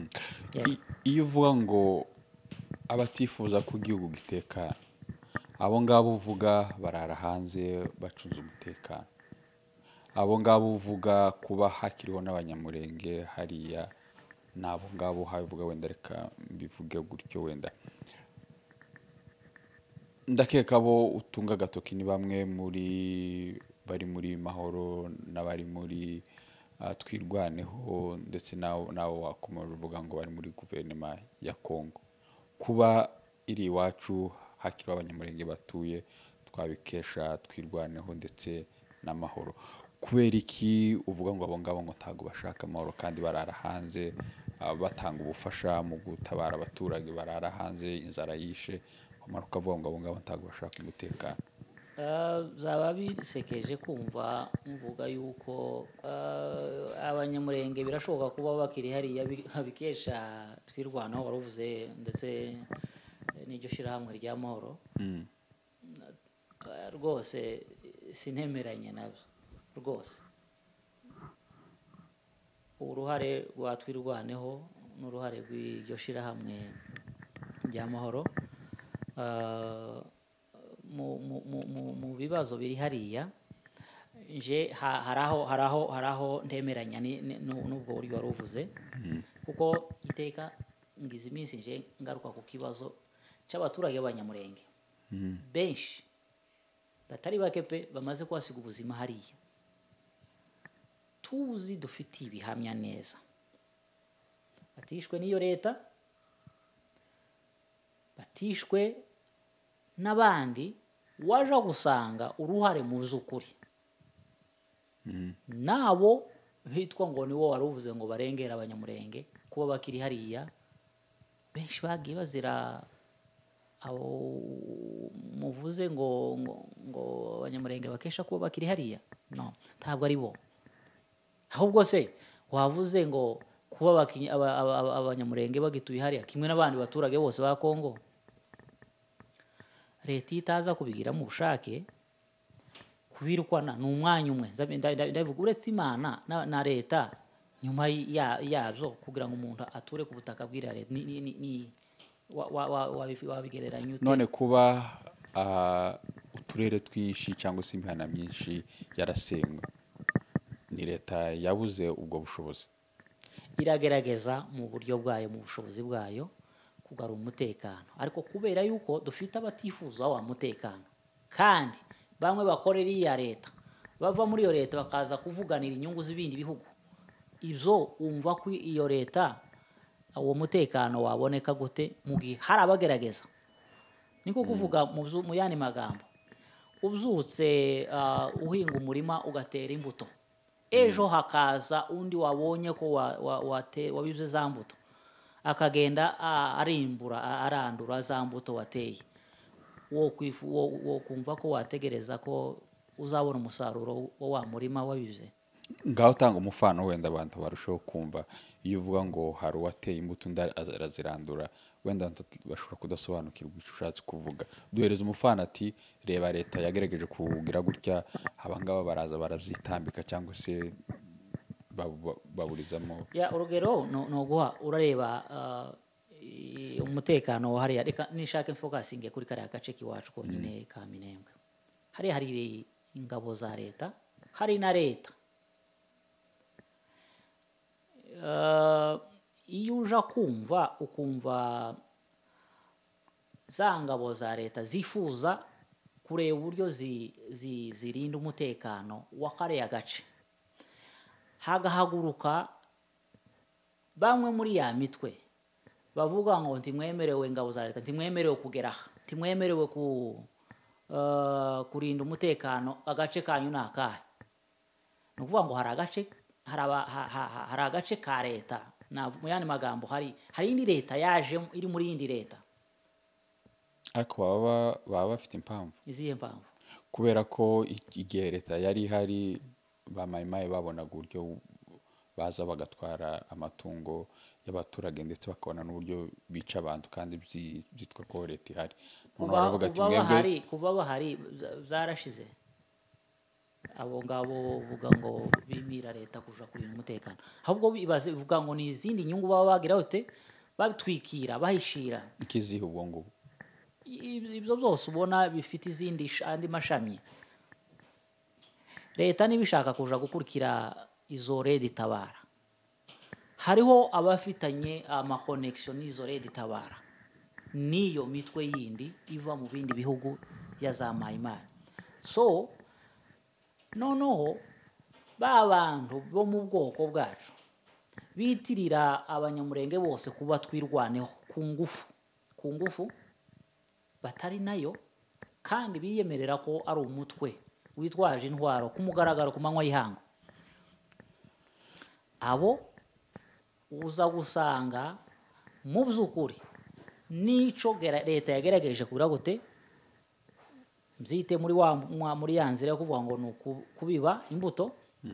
Iyo uvuga ngo abatifuza ko igihugu gitekana, abo ngabo uvuga barara hanze bacunze umutekano, abo ngabo uvuga kuba hakiriho n'abanyamurenge hariya, n'abo ngabo havuga wenda, reka mbivuge gutyo, wenda ndakeka abo utunga agatoki ni bamwe bari muri Mahoro n'abari muri Twirwaneho, ndetse nabo wakomeje uvuga ngo bari muri guverinoma ya Kongo. Kuba iri iwacu hakiriho abanyamurenge batuye, twabikesha Twirwaneho ndetse n'Amahoro. Kubera iki uvuga ngo abo ngabo ngo ntago bashaka amahoro kandi barara hanze batanga ubufasha mu gutabara abaturage barara hanze inzara yishe, wamara ukavuga ngo abo ngabo ntago bashaka umutekano? Byaba bisekeje kumva muvuga yuko abanyamurenge birashoboka kuba bakiri hariya bikesha twirwanaho wari uvuze ndetse n'iryo shyirahamwe ry'amahoro. Rwose sintemeranye nabyo rwose. Uruhare rwa twirwaneho n'uruhare rw'iryo shyirahamwe ry'amahoro mu bibazo biri hariya, nje haraho ntemeranya n'ubwo buryo wari uvuze, kuko iteka ngize iminsi nje ngaruka ku kibazo cy'abaturage b'abanyamurenge benshi batari bake pe bamaze kuhasiga ubuzima hariya. Tuzi dufitiye ibihamya neza, batishwe n'iyo leta, batishwe n'abandi waje gusanga uruhare mu by'ukuri nabo bitwa ngo ni wo wari uvuze ngo barengera abanyamurenge kuba bakiri hariya. Benshi bagiye bazira abo muvuze ngo abanyamurenge bakesha kuba bakiri hariya. No, ntabwo ari bo. Ahubwo se wavuze ngo kuba abanyamurenge bagituye hariya kimwe n'abandi baturage bose ba Kongo, leta itaza kubigiramo ubushake kubirukwana ni umwanya umwe. Ndavuga uretse Imana na leta nyuma yabyo kugira ngo umuntu ature ku butaka bw'iriya leta wabigereranya ute? None kuba uturere twinshi cyangwa se imihana myinshi yarasenywe, ni leta yabuze ubwo bushobozi? Iragerageza mu buryo bwayo, mu bushobozi bwayo kugarura umutekano, ariko kubera yuko dufite abatifuza wa mutekano kandi bamwe bakorera iya leta bava muri iyo leta bakaza kuvuganira inyungu z'ibindi bihugu, ibyo umva ko iyo leta uwo mutekano waboneka gute mu gihe hari abagerageza? Niko kuvuga mu yandi magambo, ubyutse uhinga umurima ugatera imbuto, ejo hakaza undi wabonye ko wabibye za mbuto akagenda arandura za mbuto wateye, wo kumva ko wategereza ko uzabona umusaruro wa murima wabibye? Ngaho utanga umufano wenda abantu barushaho kumva. Iyo uvuga ngo hari uwateye imbuto undi arazirandura, wenda bashobora kudasobanukirwa icyo ushatse kuvuga. Duhereza umufano ati reba leta yagerageje kugira gutya, abangaba baraza barabyitambika cyangwa se baburizamo. Urugero no guha urareba umutekano hariya. Reka nishake fokasinge kuri kariya gace k'iwacu konyine ka Minembwe. Hariya hari ingabo za leta, hari na leta. Iyo uja kumva ukumva za ngabo za leta zifuza kureba uburyo zirinda umutekano wa kariya gace, hagahaguruka bamwe muri ya mitwe bavuga ngo ntimwemerewe, ingabo za leta ntimwemerewe kugera aha, ntimwemerewe kurinda umutekano, agace kanyu ni akahe? Ni ukuvuga ngo hari agace ka leta, mu yandi magambo hari indi leta yaje iri muri indi leta. Ariko baba bafite impamvu. Izihe mpamvu? Kubera ko igihe leta yari ihari ba mayimayi babonaga uburyo baza bagatwara amatungo y'abaturage ndetse bakabona n'uburyo bica abantu kandi byitwa ko leta ihari. Kuba bahari zarashize. Abo ngabo uvuga ngo bimira leta kuja kurinda umutekano, ahubwo bivuga ngo ni izindi nyungu baba bagira ute, babitwikira bahishira. Ikizihe ubwo ngubu? Ibyo byose ubona bifite andi mashami. Leta nibishaka kuja gukurikira izo Red Tabara, hariho abafitanye amakonnection n'izo Red Tabara niyo mitwe yindi iva mu bindi bihugu ya za mayimayi. So noneho ba bantu bo mu bwoko bwacu bitirira abanyamurenge bose kuba twirwaneho ku ngufu batari nayo, kandi biyemerera ko ari umutwe witwaje intwaro ku mugaragaro ku manywa y'ihanga. Abo uza gusanga mu by'ukuri nico leta yagerageje kugira gute mzite muri ya nzira yo kuvuga ngo ni kubiba imbuto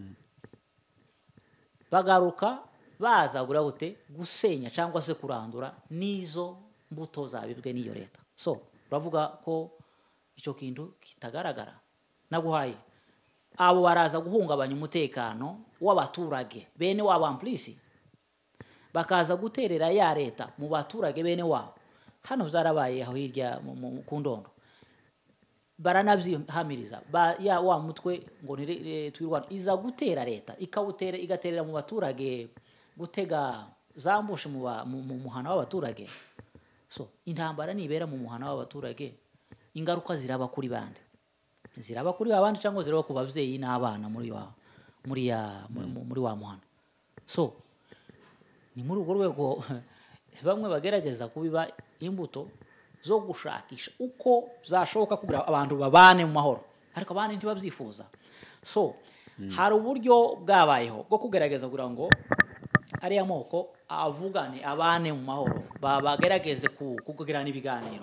bagaruka baza gute gusenya cyangwa se kurandura n'izo mbuto zabibwe n'iyo leta. So uravuga ko icyo kintu kitagaragara naguhaye abo baraza guhungabanya umutekano w'abaturage bene wabo amplisi bakaza guterera ya leta mu baturage bene wabo. Hano byarabaye aho hirya ku Ndondo baranabyihamiriza ya wa mutwe ngo twirwana iza gutera leta igaterera mu baturage gutega zambushe mu muhana w'abaturage. So intambara nibera mu muhana w'abaturage ingaruka ziraba kuri bande, ziraba kuri babandi cyangwa ziraba ku bavyeyi n'abana muri wa muhana. So ni muri urwo rwego bamwe bagerageza kubiba imbuto zo gushakisha uko zashoboka kugira abantu babane mu mahoro, ariko abandi ntibabyifuza. So hari uburyo bwabayeho bwo kugerageza kugira ngo ariya moko avugane abane mu mahoro, bagerageze kugirana ibiganiro.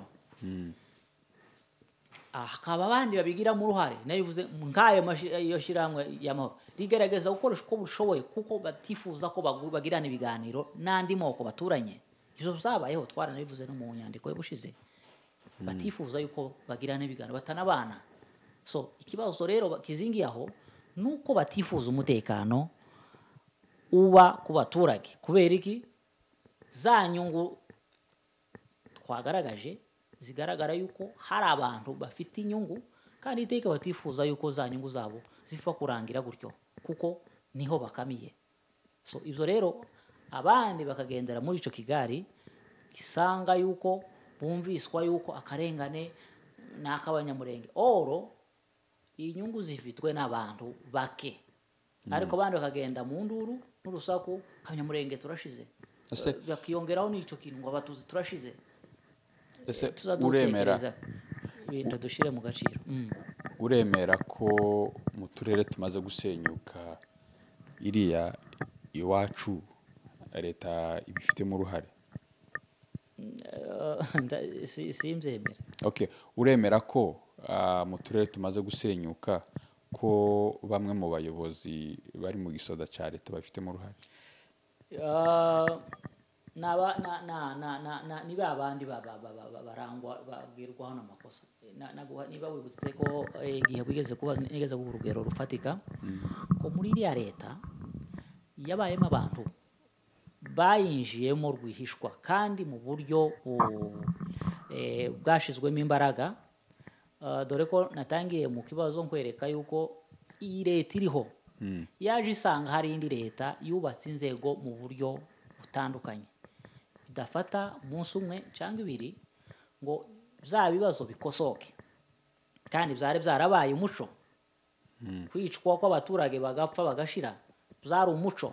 Hakaba abandi babigira mu ruhare nabivuze nk'ayo mashyirahamwe y'amahoro rigerageza gukoresha uko bushoboye kuko batifuza ko bagirana ibiganiro n'andi moko baturanye. Ibyo byabayeho twaranabivuze no mu nyandiko y'ubushize, batifuza yuko bagirana ibiganiro batanabana. So ikibazo rero kizingiye aho nuko batifuza umutekano uba ku baturage. Kubera iki? Za nyungu twagaragaje zigaragara yuko hari abantu bafite inyungu kandi iteka batifuza yuko za nyungu zabo zifa kurangira gutyo kuko niho bakamiye. So ibyo rero abandi bakagendera muri ico kigari kisanga yuko bumviswa yuko akarengane n'akabanyamurenge oro inyungu zifitwe n'abantu bake, ariko abandi bakagenda mu nduru n'urusaku abanyamurenge turashize, bakiyongeraho n'ico kintu ngo abatuzi turashize. Ese uremera ibintu dushire mu gaciro. Uremera ko mu turere tumaze gusenyuka iriya iwacu leta ibifitemo uruhare? Simbyemera. Okay, uremera ko mu turere tumaze gusenyuka ko bamwe mu bayobozi bari mu gisoda cya leta bafitemo uruhare? Niba abandi barangwa babwirwaho n'amakosa. Niba wibutse ko igihe bigeze kuba urugero rufatika ko muri iriya leta yabayemo abantu bayinjiyemo rwihishwa kandi mu buryo bwashizwemo imbaraga. Dore ko natangiye mu kibazo nkwereka yuko iyi leta iriho yaje isanga hari indi leta yubatse inzego mu buryo butandukanye bidafata umunsi umwe cyangwa ibiri ngo bya bibazo bikosoke, kandi byari byarabaye umuco. Kwicwa kw'abaturage bagapfa bagashira byari umuco,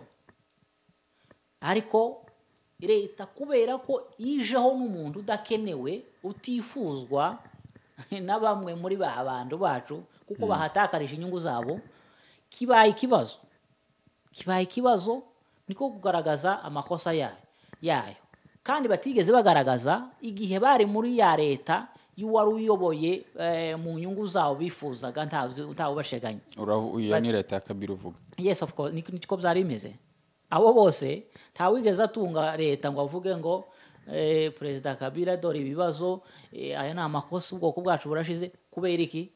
ariko leta kubera ko yijeho n'umuntu udakenewe utifuzwa na bamwe muri ba bantu bacu kuko bahatakarije inyungu zabo, kibaye ikibazo niko kugaragaza amakosa yayo kandi batigeze bagaragaza igihe bari muri ya leta y'uwari uyoboye mu nyungu zabo bifuzaga ntawe basheganye. Iyo ni leta ya Kabila uvuga? Yes, of course, niko byari bimeze. Abo bose ntawigeze atunga leta ngo avuge ngo Perezida Kabila dore ibibazo aya ni amakosa ubwoko bwacu burashize. Kubera iki?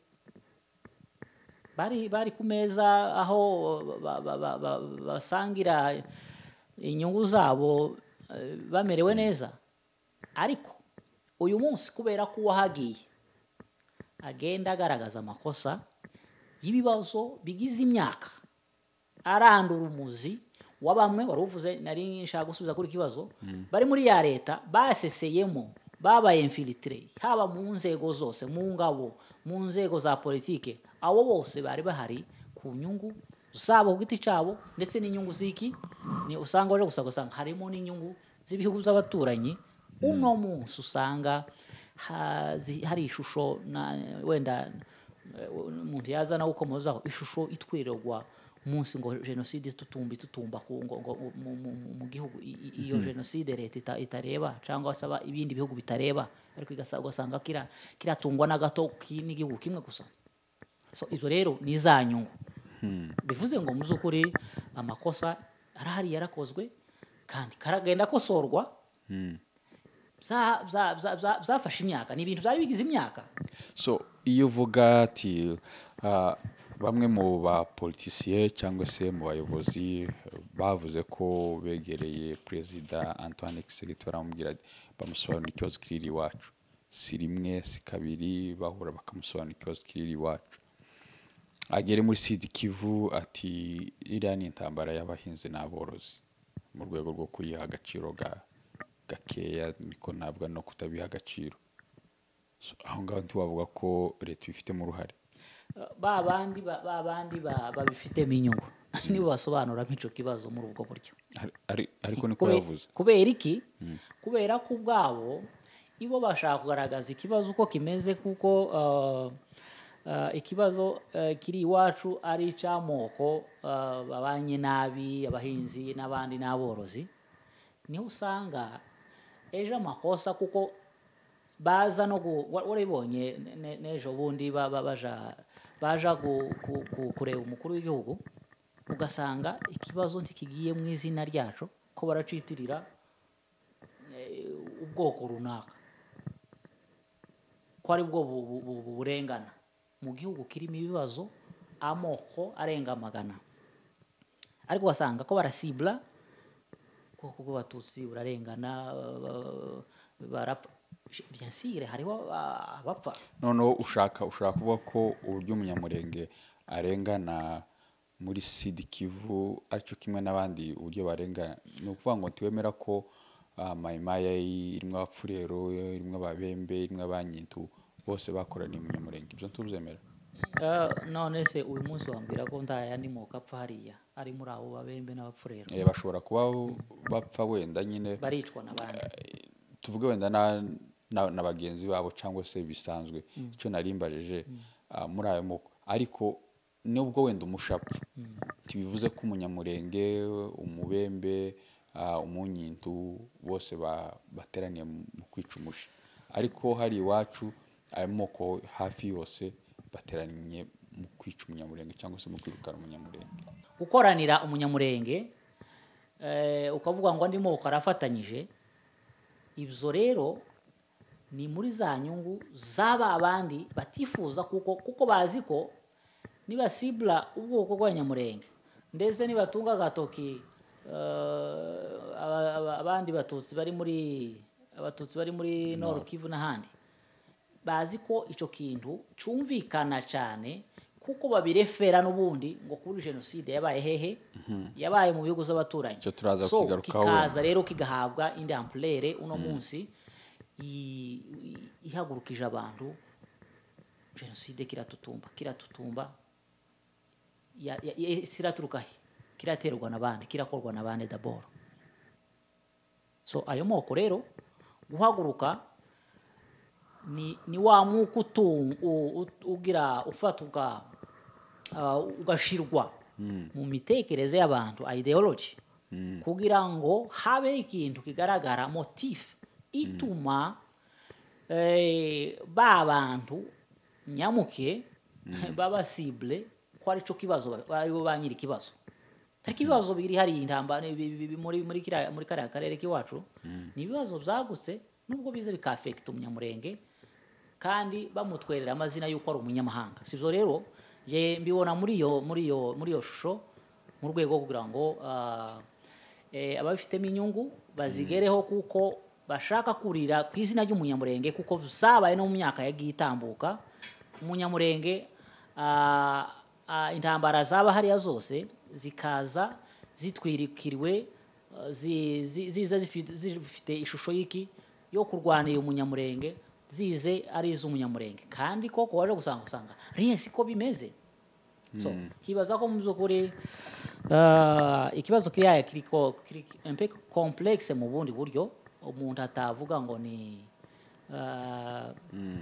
Bari ku meza aho basangira inyungu zabo bamerewe neza. Ariko uyu munsi kubera ko wahagiye agenda agaragaza amakosa y'ibibazo bigize imyaka arandura umuzi wa bamwe wari uvuze, nari nshaka gusubiza kuri kibazo bari muri ya leta baseseyemo, babaye infiltré haba mu nzego zose, mu ngabo, mu nzego za politike. Abo bose bari bahari ku nyungu zabo ku giti cyabo ndetse n'inyungu ziki ni usanga waje gusanga harimo n'inyungu z'ibihugu by'abaturanyi. Uno munsi usanga hari ishusho wenda umuntu yazana gukomozaho ishusho itwererwa umunsi ngo jenoside tutumba ngo mu gihugu iyo jenoside leta itareba cyangwa saba ibindi bihugu bitareba ariko igasanga kiratungwa na gato n'igihugu kimwe gusa. So izo rero ni za nyungu. Bivuze ngo mu zukuri amakosa arahari yarakozwe kandi karagenda kosorwa. Zafashe imyaka, ni ibintu byari bigize imyaka. So iyo uvuga ati bamwe mu bapolitisiye cyangwa se mu bayobozi bavuze ko begereye Perezida Antoine Tshisekedi baramubwira bamusobanurira ikibazo kiri iwacu, si rimwe si kabiri bahura bakamusobanurira ikibazo kiri iwacu. Agere muri Sud Kivu ati iriya ni intambara y'abahinzi n'aborozi mu rwego rwo kuyiha agaciro gakeya niko ntabwo no kutabiha agaciro. So aho ngaho ntiwavuga ko leta ibifitemo uruhare? Babandi babifitemo inyungu nibo basobanura nk'icyo kibazo muri ubwo buryo. Ariko niko yavuze. Kubera iki? Kubera ko ubwabo ibo bashaka kugaragaza ikibazo uko kimeze, kuko ikibazo kiri iwacu ari icy'amoko, babanye nabi abahinzi n'abandi n'aborozi. Niho usanga ejo amakosa kuko baza no waribonye n'ejo bundi baja kureba umukuru w'igihugu, ugasanga ikibazo ntikigiye mu izina ryacu ko baracitirira ubwoko runaka ko ari bwo burengana mu gihugu kirimo ibibazo amoko arenga 100, ariko ugasanga ko barasibla ubwoko bw'abatutsi burarengana barapfa. Bien sûr hariho abapfa. Noneho ushaka kuvuga ko uburyo umunyamurenge arengana muri Sud Kivu aricyo kimwe n'abandi uburyo barengana, ni ukuvuga ngo ntiwemera ko Maimaya irimo abapfurero, irimo ababembe, irimo abanyintu bose bakoraniye umunyamurenge, ibyo ntuzemera? None se uyu munsi wambwira ko ndayandi moko apfa hariya ari muri abo babembe n'abapfurero? Bashobora kuba bapfa wenda nyine baricwa n'abandi, tuvuge wenda na bagenzi babo cyangwa se bisanzwe. Icyo narimbajije muri ayo moko, ariko nubwo wenda umushapfa ntibivuze ko umunyamurenge, umubembe, umunyintu bose bateraniye mu kwica umushi. Ariko hari iwacu ayo moko hafi yose bateraniye mu kwica umunyamurenge cyangwa se mu kwirukana umunyamurenge. Gukoranira umunyamurenge ukavuga ngo andi moko arafatanyije, ibyo rero ni muri za nyungu z'aba abandi batifuza, kuko bazi ko nibasibla ubwoko bw'abanyamurenge ndetse nibatunga agatoki abandi batutsi bari muri Nord Kivu n'ahandi, bazi ko icyo kintu cyumvikana cyane kuko babirefera n'ubundi ngo kuri jenoside yabaye hehe, yabaye mu bihugu z'abaturanyi. So kikaza rero kigahabwa indi amplere uno munsi ihagurukije abantu. Jenoside kiratutumba siraturuka he, kiraterwa n'abandi, kirakorwa n'abandi d'abord. So ayo moko rero guhaguruka ni wa muko ugira ufatuka ugashirwa mu mitekereze y'abantu, ideology, kugira ngo habe ikintu kigaragara, motif ituma ba bantu nyamuke baba cible ko ari cyo kibazo bari bo banyiri kibazo. Ariko ibibazo biri hari intambara muri kariya karere k'iwacu ni ibibazo byagutse, nubwo bize bikafekita umunyamurenge kandi bamutwerera amazina y'uko ari umunyamahanga. Sibyo rero je mbibona muri iyo shusho mu rwego kugira ngo ababifitemo inyungu bazigereho, kuko bashaka kurira ku izina ry'umunyamurenge, kuko zabaye no mu myaka yagiye itambuka. Umunyamurenge intambara zaba hariya zose zikaza zitwirikiriwe, ziza zifite ishusho y'iki yo kurwanira umunyamurenge, zize ari iz'umunyamurenge, kandi koko waje gusanga rien siko bimeze. So kibaza ko mu by'ukuri ikibazo kiriya kiri un peu complexe mu bundi buryo umuntu atavuga ngo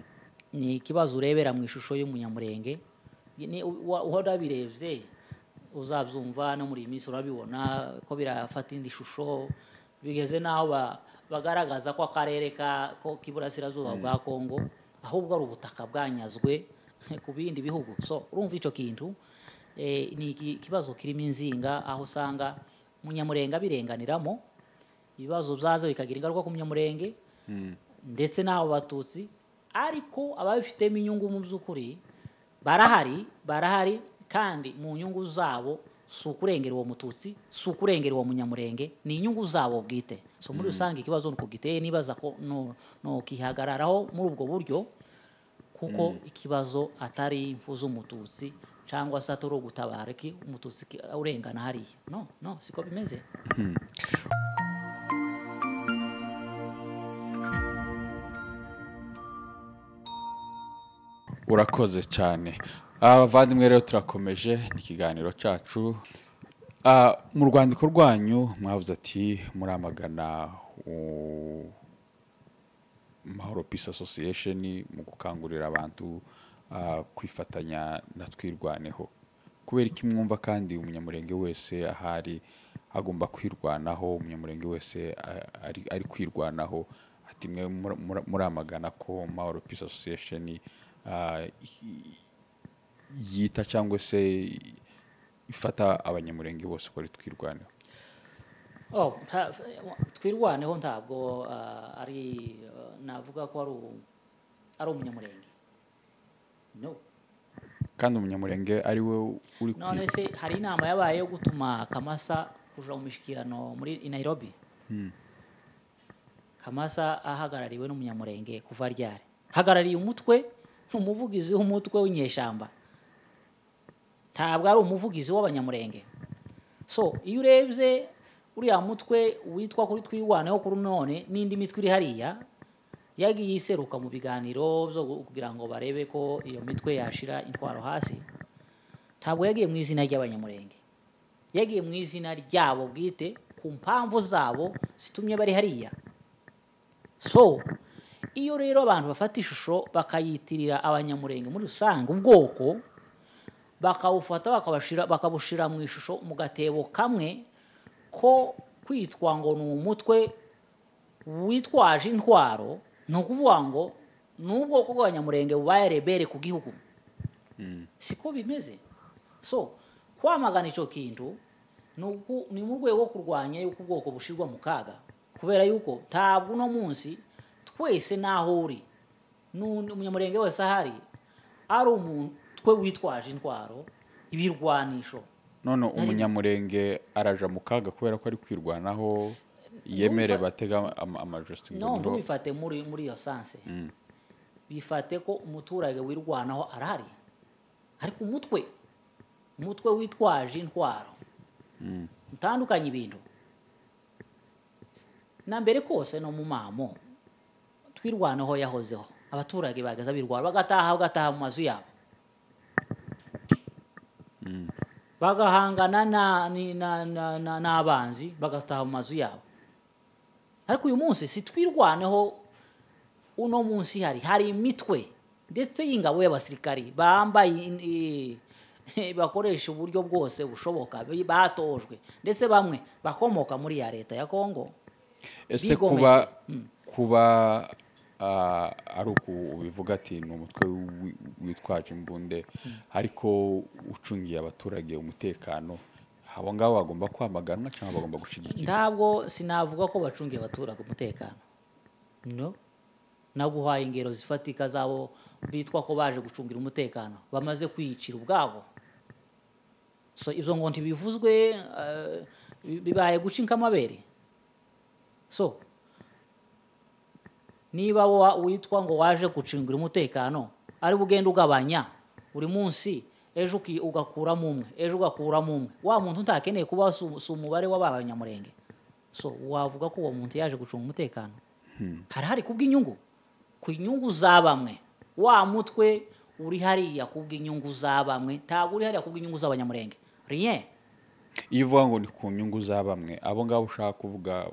ni ikibazo urebera mu ishusho y'umunyamurenge. Uhora birebye uzabyumva no muri iyi minsi urabibona ko birafata indi shusho bigeze n'aho bagaragaza ko akarere k'iburasirazuba bwa Kongo ahubwo ari ubutaka bwanyazwe ku bindi bihugu. So urumva icyo kintu ni ikibazo kirimo inzinga, aho usanga umunyamurenge abirenganiramo, ibibazo byaza bikagira ingaruka ku munyamurenge ndetse n'abo batutsi, ariko ababifitemo inyungu mu by'ukuri barahari kandi mu nyungu zabo si ukurengera uwo mututsi, si ukurengera uwo munyamurenge, ni inyungu zabo bwite. So muri rusange ikibazo nuko giteye, nibaza ko no kihagararaho muri ubwo buryo, kuko ikibazo atari impfu z'umututsi cyangwa se atari ugutabara umututsi urengana hariya. No siko bimeze. Urakoze cyane. Abavandimwe rero turakomeje n'ikiganiro cyacu. Mu rwandiko rwanyu mwavuze ati muramagana Mahoro Peace Association mu gukangurira abantu kwifatanya na Twirwaneho. Kubera iki mwumva kandi umunyamurenge wese ahari agomba kwirwanaho, umunyamurenge wese ari kwirwanaho, ati mwe muramagana ko Mahoro Peace Association yita cyangwa se ifata abanyamurenge bose ko ari Twirwaneho? Twirwaneho ntabwo ari navuga ko ari umunyamurenge. No. Kandi umunyamurenge ari we uri none se hari inama yabaye yo gutuma Kamasa kuja mu mishikirano muri Nairobi. Kamasa ahagarariwe n'umunyamurenge kuva ryari, hagarariye umutwe, umuvugizi w'umutwe w'inyeshamba, ntabwo ari umuvugizi w'abanyamurenge. So iyo urebye uriya mutwe witwa kuri Twirwaneho kuri none n'indi mitwe iri hariya yagiye iseruka mu biganiro byo kugira ngo barebe ko iyo mitwe yashira intwaro hasi, ntabwo yagiye mu izina ry'abanyamurenge, yagiye mu izina ryabo bwite ku mpamvu zabo zitumye bari hariya. So iyo rero abantu bafata ishusho bakayitirira abanyamurenge muri rusange ubwoko, bakawufata bakabushira mu ishusho mu gatebo kamwe ko kwitwa ngo ni umutwe witwaje intwaro, ni ukuvuga ngo ni ubwoko bw'abanyamurenge bubaye rebere ku gihugu. Siko bimeze. So kwamagana icyo kintu ni mu rwego rwo kurwanya yuko ubwoko bushirwa mu kaga, kubera yuko ntabwo uno munsi twese naho uri umunyamurenge wese ahari ari umutwe witwaje intwaro, ibirwanisho. None umunyamurenge araja mu kaga kubera ko ari kwirwanaho, yemere batega amajosi? No, ntubifate muri iyo sanse. Bifate ko umuturage wirwanaho arahari, ariko umutwe witwaje intwaro utandukanye ibintu. Na mbere kose no mu mamo Twirwaneho yahozeho, abaturage bagaza birwara bagataha mu mazu yabo, bagahangana n'abanzi bagataha mu mazu yabo. Ariko uyu munsi si Twirwaneho, uno munsi hari imitwe ndetse y'ingabo y'abasirikari bambaye bakoresha uburyo bwose bushoboka, batojwe ndetse bamwe bakomoka muri ya leta ya Kongo. Ese kuba ari uku ubivuga ati ni umutwe witwaje imbunde ariko ucungiye abaturage umutekano, abo ngabo bagomba kwamaganwa cyangwa bagomba gushigikira? Ntabwo sinavuga ko bacungiye abaturage umutekano. No, naguhaye ingero zifatika zabo bitwa ko baje gucungira umutekano bamaze kwiyicira ubwabo. So ibyo ngo ntibivuzwe bibaye gucinka amabere. So niba witwa ngo waje gucungira umutekano ari bugenda ugabanya buri munsi, ejo ugakuramo umwe, ejo ugakuramo umwe, wa muntu ntakeneye kuba si umubare w'abanyamurenge. So wavuga ko uwo muntu yaje gucunga umutekano? Hari kubw'inyungu, ku inyungu za bamwe. Wa mutwe uri hariya kubw'inyungu za bamwe, ntabwo uri hariya kubw'inyungu z'abanyamurenge. Rien. Iyo uvuga ngo ni ku nyungu za bamwe, abo ngabo ushaka kuvuga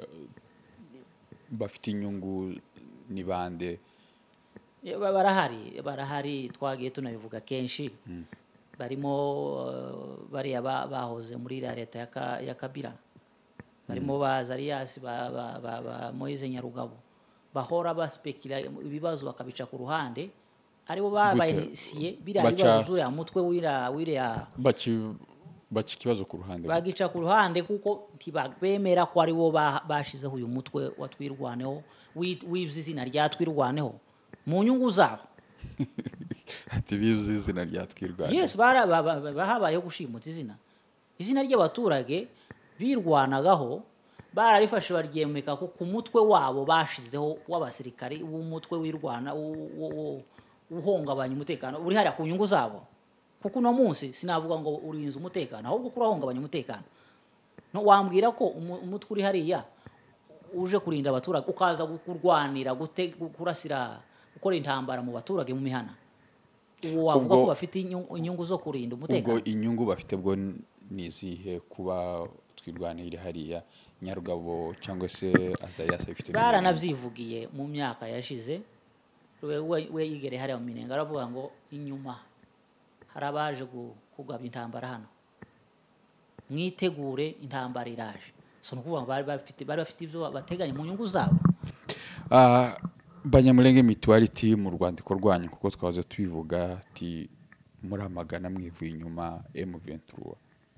bafite inyungu ni bande? Barahari twagiye tunabivuga kenshi. barimo bariya bahoze muri iriya leta ya Kabila, barimo ba Zarias ba Moise Nyarugabo, bahora baspekira ibibazo bakabica ku ruhande, aribo babayinisiye biriya bibazo by'uriya mutwe w'iriya baca ikibazo ku ruhande, bagica ku ruhande kuko ntibemera ko aribo bashizeho uyu mutwe wa Twirwaneho w'ibyo izina rya Twirwaneho mu nyungu zabo. ati bivuze izina rya Twirwaneho. Yes, bahabayeho gushimuta izina ry'abaturage birwanagaho, bararifashe baryemeka ko ku mutwe wabo bashizeho w'abasirikari w'umutwe wirwana uhungabanya umutekano uri hariya ku nyungu zabo. Kuko uno munsi sinavuga ngo urinze umutekano, ahubwo kurahungabanya umutekano. No wambwira ko umutwe uri hariya uje kurinda abaturage ukaza kurwanira kurasira gukora intambara mu baturage mu mihana, uwo wavuga ko bafite inyungu zo kurinda umutekano? Ubwo inyungu bafite bwo nizihe kuba Twirwaneho hariya Nyarugabo cyangwa se Azarias bifite? Baranabyivugiye mu myaka yashize, we yigere hariya mu Minenga aravuga ngo inyuma hari abaje kugaba intambara hano, mwitegure intambara iraje. So nukuvuga bari bafite ibyo bateganya mu nyungu zabo. Banyamulenge Mutuality mu rwandiko rwanyu kuko twahoze tubivuga ati muramagana mwivuye inyuma M23,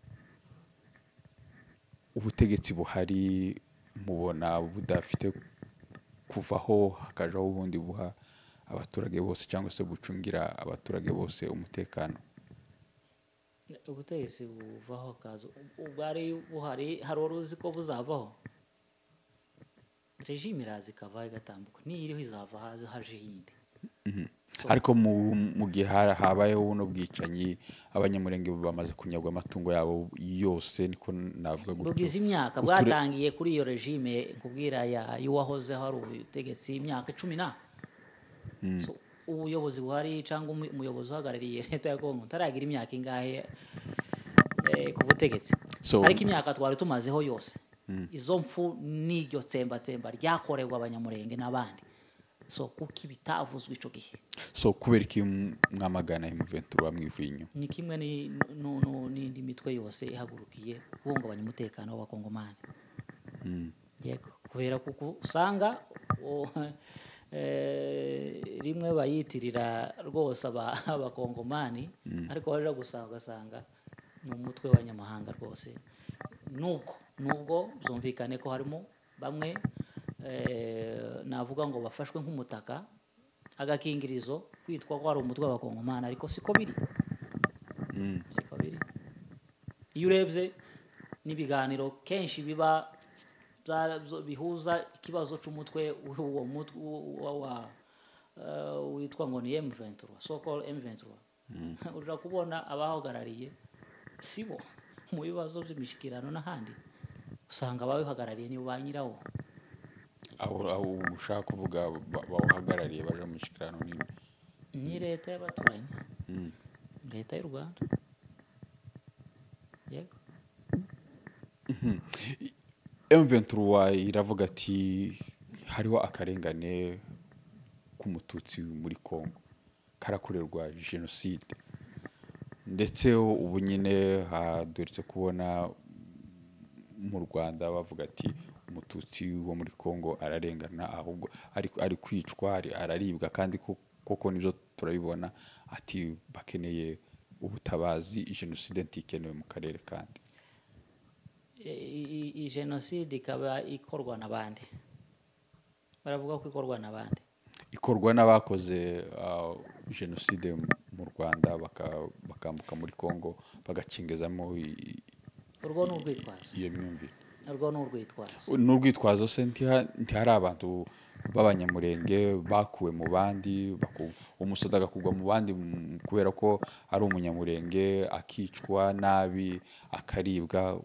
ubutegetsi buhari mubona budafite kuvaho hakajaho ubundi buha abaturage bose cyangwa se bucungira abaturage bose umutekano? Ubutegetsi buvaho kazo ubwari buhari, hari uruzi ko buzavaho. Regime irazi kava igatambuka, niyiriho izava haje yindi. Ariko mu gihe habayeho buno bwicanyi, abanyamurenge bamaze kunyagwa amatungo yabo yose, niko navuga gutyo. Bugize imyaka bwatangiye kuri iyo regime kubwira y'uwahozeho ari ubutegetsi imyaka 10. So ubuyobozi buhari cyangwa umuyobozi uhagarariye leta ya Kongo ntaragira imyaka ingahe ku butegetsi. Ariko imyaka twari tumazeho yose, izo mfu n'iryo tsemba ryakorerwa abanyamurenge n'abandi. So kuki bitavuzwe ico gihe? So kubera iki mwamagana M23 mwivuye inyuma? Ni kimwe n'indi mitwe yose ihagurukiye guhungabanya umutekano w'abakongomani. Yego, kubera kuko usanga rimwe bayitirira rwose abakongomani, ariko waje gusanga ni umutwe w'abanyamahanga rwose. Nubwo byumvikane ko harimo bamwe navuga ngo bafashwe nk'umutaka agakingirizo kwitwa ko ari umutwe w'abakongomani, ariko siko biri. Siko biri. Iyo urebye n'ibiganiro kenshi biba bihuza ikibazo cy'umutwe uwo mutwe witwa ngo ni M23, so called M23. Urira kubona abahagarariye sibo mu bibazo by'imishikirano n'ahandi, usanga ababihagarariye nibo banyiraho. Aho ushaka kuvuga bawuhagarariye baje mu mishikirano ni leta y'abaturanyi, leta y'u Rwanda. Yego. M23 iravuga ati hariho akarengane k'umututsi muri Kongo karakorerwa genocide, ndetse ubu nyine haduretse kubona mu Rwanda bavuga ati umututsi wo muri Kongo ararengana, ahubwo ari kwicwa, araribwa, kandi koko nibyo turabibona. Ati bakeneye ubutabazi, genocide ntikenewe mu karere. Kandi iyi genocide ikaba ikorwa n'abandi, baravuga ko ikorwa n'abandi, ikorwa n'abakoze genocide mu Rwanda bakambuka muri Kongo bagakingezamo urwo n'urwitwazo. Iyo myumvire urwo n'urwitwazo, n'urwitwazo se ntihari abantu b'abanyamurenge bakuwe mu bandi, umusoda agakugwa mu bandi kubera ko ari umunyamurenge, akicwa nabi, akaribwa.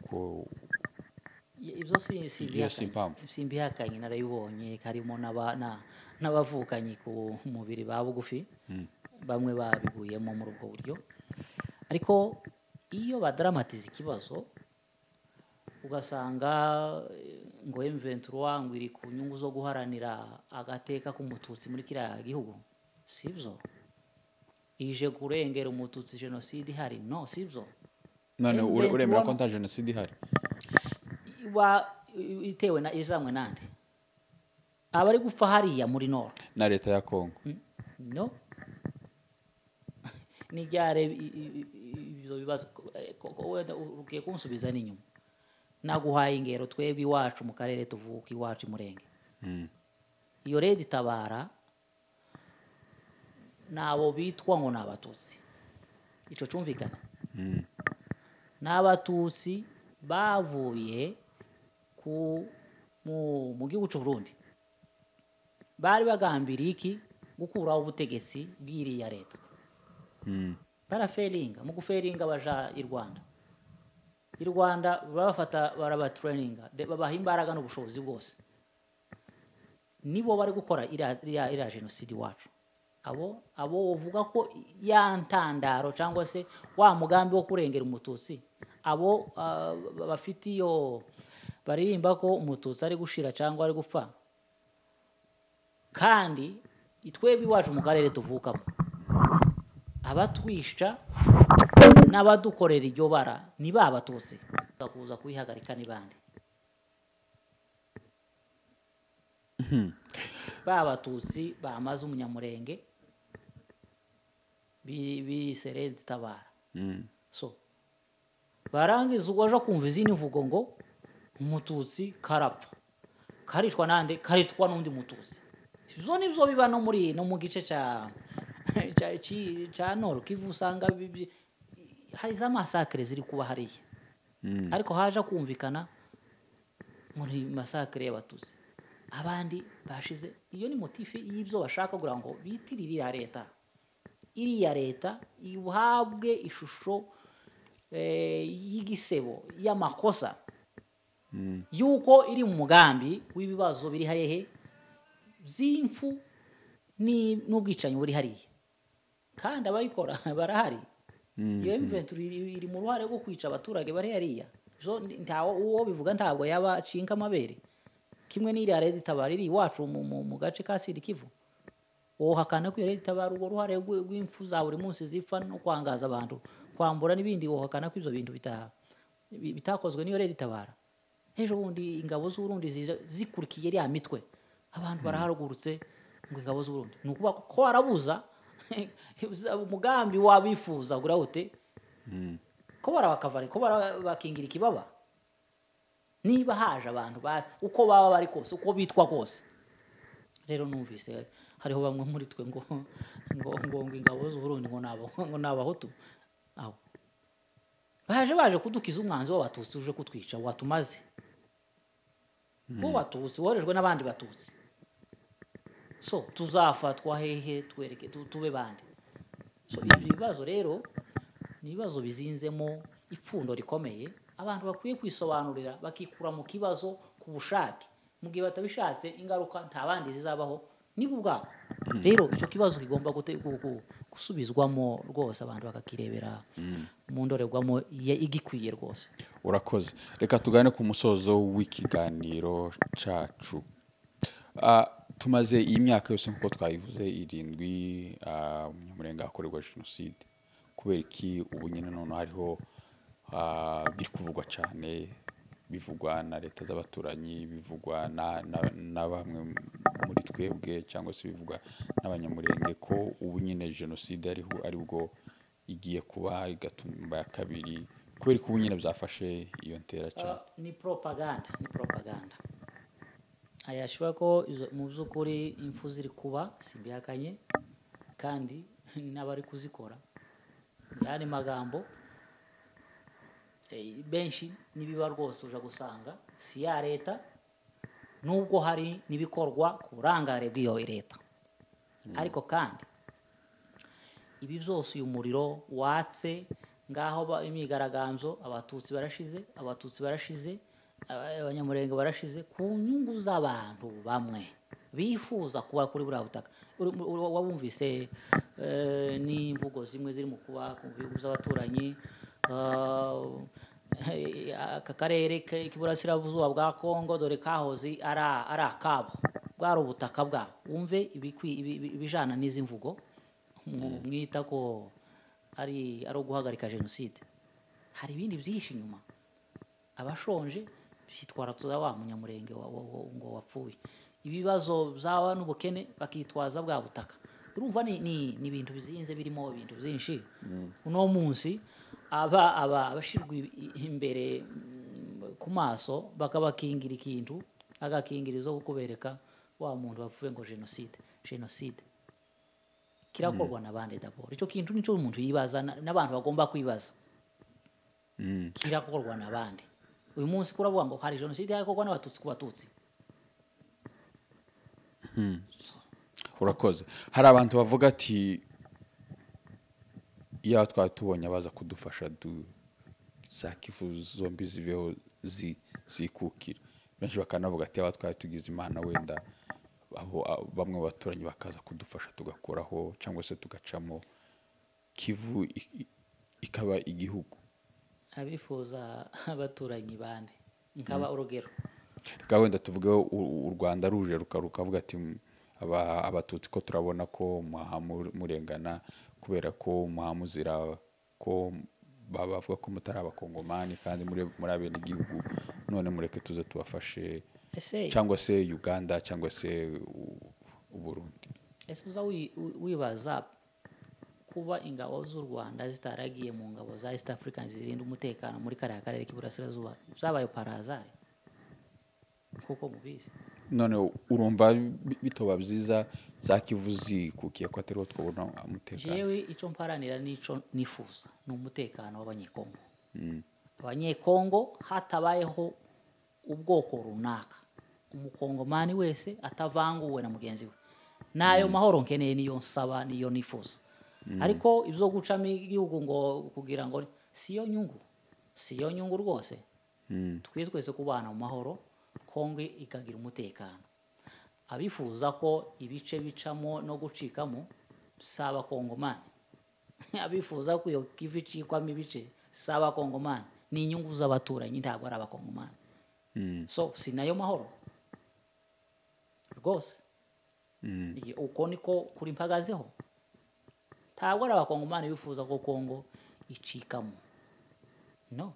Ibyo simbihakanye, narabibonye, harimo n'abavukanyi ku mubiri ba bugufi, bamwe babiguyemo muri ubwo buryo. Ariko iyo badaramatiza ikibazo ugasanga ngo M23 ngo iri ku nyungu zo guharanira agateka k'umututsi muri kiriya gihugu, sibyo. ije kurengera umututsi jenoside ihari no sibyo none M21 uremera ko nta jenoside ihari itewe na izamwe nande abari gupfa hariya muri Nord na leta ya Kongo no ni ryare ibyo bibazo wenda ugiye kunsubiza n'inyuma naguhaye ingero twebwe iwacu mu karere tuvuka iwacu Murenge iyo Red Tabara nabo bitwa ngo nabatutsi ico cumvikana n'abatutsi bavuye mu gihugu cy'u Burundi bari bagambiriye iki gukuraho ubutegetsi bw'iriya leta baraferinga mu guferinga baja i Rwanda babafata barabatraininga babaha imbaraga n'ubushobozi bwose nibo bari gukora iriya jenoside iwacu abo uvuga ko yantandaro cyangwa se wa mugambi wo kurengera umututsi abo bafite iyo baririmba ko umututsi ari gushira cyangwa ari gupfa kandi itwebwe iwacu mu karere tuvukamo abatwisha n'abadukorera iryo bara ni babatutsi kuza kuyihagarika n'ibandi babatutsi bamaze umunyamurenge bise Red Tabara so barangiza uwaje kumva izindi mvugo ngo umututsi karapfa karicwa nande karicwa n'undi mututsi ibyo nibyo biba no mu gice cya Nord Kivu usanga hari za masakre ziri kuba hariya ariko haje kumvikana muri masakre y'abatutsi abandi bashize iyo ni motifi y'ibyo bashaka kugira ngo bitirire iriya leta ihabwe ishusho y'igisebo y'amakosa yuko iri mu mugambi w'ibibazo biri hehe by'imfu n'ubwicanyi buri hariya kandi abayikora barahari iyo M23 iri mu ruhare rwo kwica abaturage bari hariya uwo bivuga ntabwo yaba cinka amabere kimwe n'iriya Red Tabara iri iwacu mu gace ka Sud Kivu wohakana ko Red Tabara urwo ruhare rw'imfu za buri munsi zipfa no kwangaza abantu kwambura n'ibindi wohakana ko ibyo bintu bitakozwe n'iyo Red Tabara ejo bundi ingabo z'Uburundi zikurikiye iriya mitwe abantu baraharugurutse ngo ingabo z'Uburundi ni ukuvuga ko warabuza umugambi wabifuza gura ute ko barabakavari ko bakingira ikibaba niba haje abantu uko baba bari kose uko bitwa kose rero numvise hariho bamwe muri twe ngo ingabo z'Uburundi ngo nabahutu aho baje kudukiza umwanzi w'abatutsi uje kutwica watumaze bo batutsi worejwe n'abandi batutsi so tuzafatwa hehe twereke tube bande so ibi bibazo rero ni ibibazo bizinzemo ipfundo rikomeye abantu bakwiye kwisobanurira bakikura mu kibazo ku bushake mu gihe batabishatse ingaruka nta bandi zizabaho nibo ubwabo rero icyo kibazo kigomba gusubizwamo rwose abantu bakakirebera mu ndorerwamo igikwiye rwose urakoze reka tugane ku musozo w'ikiganiro cacu tumaze iyi myaka yose nk'uko twayivuze 7 umunyamurenge akorerwa jenoside kubera iki ubu nyine none hariho biri kuvugwa cyane bivugwa na leta z'abaturanyi bivugwa na bamwe muri twebwe cyangwa se bivugwa n'abanyamurenge ko ubu nyine jenoside ari bwo igiye kuba igatumba ya kabiri kubera ko ubu nyine byafashe iyo ntera cyane ni propaganda ayashobora ko mu by'ukuri impfu ziri kuba simbihakanye kandi n'abari kuzikora yani magambo benshi nibiba rwose uja gusanga si ya leta nubwo hari nibikorwa ku burangare bw'iyo leta ariko kandi ibi byose uyu muriro watse ngaho imyigaragambyo abatutsi barashize abanyamurenge barashize ku nyungu z'abantu bamwe bifuza kuba kuri buriya butaka wabumvise n'imvugo zimwe ziri mu kuba ku bihugu by'abaturanyi aka karere k'iburasirazuba bwa Kongo dore kahoze ari akabo bwari ubutaka bwabo wumve ibijana n'izi mvugo mwita ko ari uguhagarika jenoside, hari ibindi byinshi inyuma. Abashonje bitwara tuza wa munyamurenge ngo wapfuye, ibibazo byaba n'ubukene bakitwaza bwa butaka. Urumva ni ibintu bizinze birimo ibintu byinshi. Uno munsi abashirwa imbere ku maso bakabakingira ikintu, agakingirizo kubereka wa muntu wapfuye ngo jenoside kirakorwa n'abandi d'abord. Icyo kintu nicyo umuntu yibaza n'abantu bagomba kwibaza. Kirakorwa n'abandi. Uyu munsi kuravuga ngo hari jenoside yakorwa n'abatutsi ku batutsi. Urakoze. Hari abantu bavuga ati iyo twari tubonye abaza kudufasha za Kivu zombi ziveho zikukira. Benshi bakanavuga ati aba twari tugize Imana wenda aho bamwe baturanyi bakaza kudufasha tugakuraho cyangwa se tugacamo Kivu ikaba igihugu. Abifuza abaturanyi bande nkaba urugero. Reka wenda tuvuge u Rwanda ruje rukavuga ati abatutsi ko turabona ko murengana kubera ko muhamuzira ko bavuga ko mutari abakongomani kandi muri abene igihugu, none mureke tuze tubafashe, cyangwa se Uganda cyangwa se Burundi. Ese uza wibaza kuba ingabo z'u Rwanda zitaragiye mu ngabo za East African zirinda umutekano muri kariya karere k'iburasirazuba zabaye parazari kuko mubizi. None urumva bitoba byiza za Kivu zikukiye ko atari twabona umutekano. Jewe icyo mparanira nico nifuza ni umutekano w'abanyekongo. Abanyekongo hatabayeho ubwoko runaka, umukongomani wese atavanguwe na mugenzi we, nayo mahoro nkeneye niyo nsaba niyo nifuza. Ariko ibyo gucamo igihugu ngo kugira ngo siyo nyungu rwose. Twese kubana mu mahoro, Kongo ikagira umutekano. Abifuza ko ibice bicamo no gucikamo saba Kongomani. Abifuza ko iyo Kivu icikwamo ibice saba Kongomani, ni inyungu z'abaturanyi ntabwo ari abakongomani. So sinayo mahoro rwose. Uko niko kuri mpagazeho. Ntabwo ari abakongomani bifuza ko Kongo icikamo, no.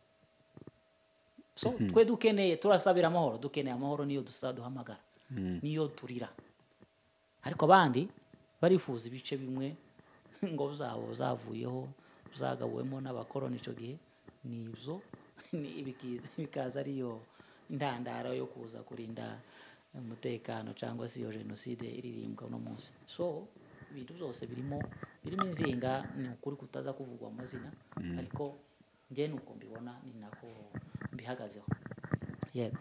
So twe dukeneye turasabira amahoro, dukeneye amahoro niyo duhamagara, niyo turira. Ariko abandi barifuza ibice bimwe ngo zabo zavuyeho zagabuwemo n'abakoroni icyo gihe, nibyo bikaza ariyo intandaro yo kuza kurinda umutekano cyangwa se iyo jenoside iririmbwa no munsi. So ibintu byose birimo inzinga, ni ukuri kutaza kuvugwa amazina, ariko njye nuko mbibona ni nako mbihagazeho. Yego.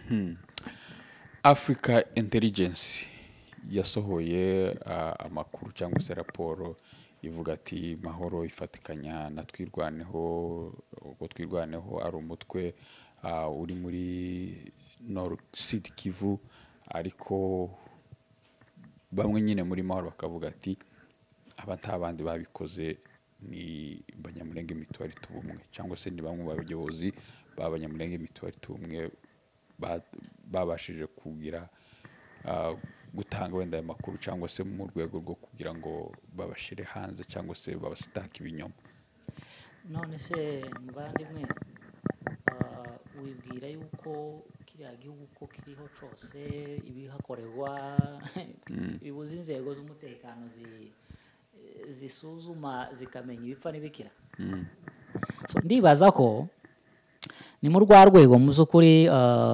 Africa Intelligence yasohoye amakuru cyangwa se raporo ivuga ati mahoro ifatikanya na twirwaneho, ubwo twirwaneho ari umutwe uri muri Sud Kivu, ariko bamwe nyine muri mahoro bakavuga ati abatabandi babikoze ni Banyamulenge Mituweli Tubumwe, cyangwa se ni bamwe bayobozi b'Abanyamulenge Mituweli Tubumwe babashije kugira gutanga wenda ayo makuru cyangwa se mu rwego rwo kugira ngo babashire hanze cyangwa se babasitake ibinyoma. None se muvandimwe, wibwira yuko kiriya gihugu ko kiriho cyose ibihakorerwa bibuze inzego z'umutekano zisuzuma zikamenya ibipfa n'ibikira? So ndibaza ko ni mu rwa rwego mu by'ukuri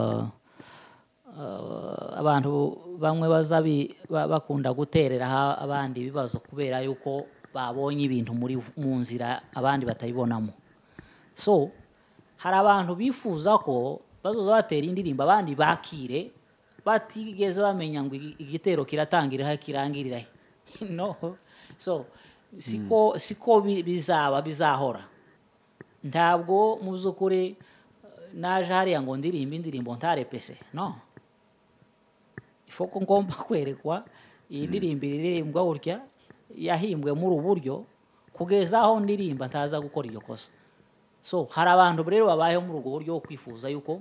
abantu bamwe bakunda guterera abandi ibibazo kubera yuko babonye ibintu mu nzira abandi batayibonamo. So hari abantu bifuza ko bazoza batera indirimbo abandi bakire batigeze bamenya ngo igitero kiratangirira kirangirira. No. So siko bizahora. Ntabwo mu by'ukuri naje hariya ngo ndirimbe indirimbo ntarepese, no. Ifoko ngomba kwerekwa iyi ndirimbo iririmbwa gutya yahimbwe muri uburyo kugeza aho ndirimba ntaza gukora iyo kosa. So hari abantu rero babayeho muri ubwo buryo kwifuza yuko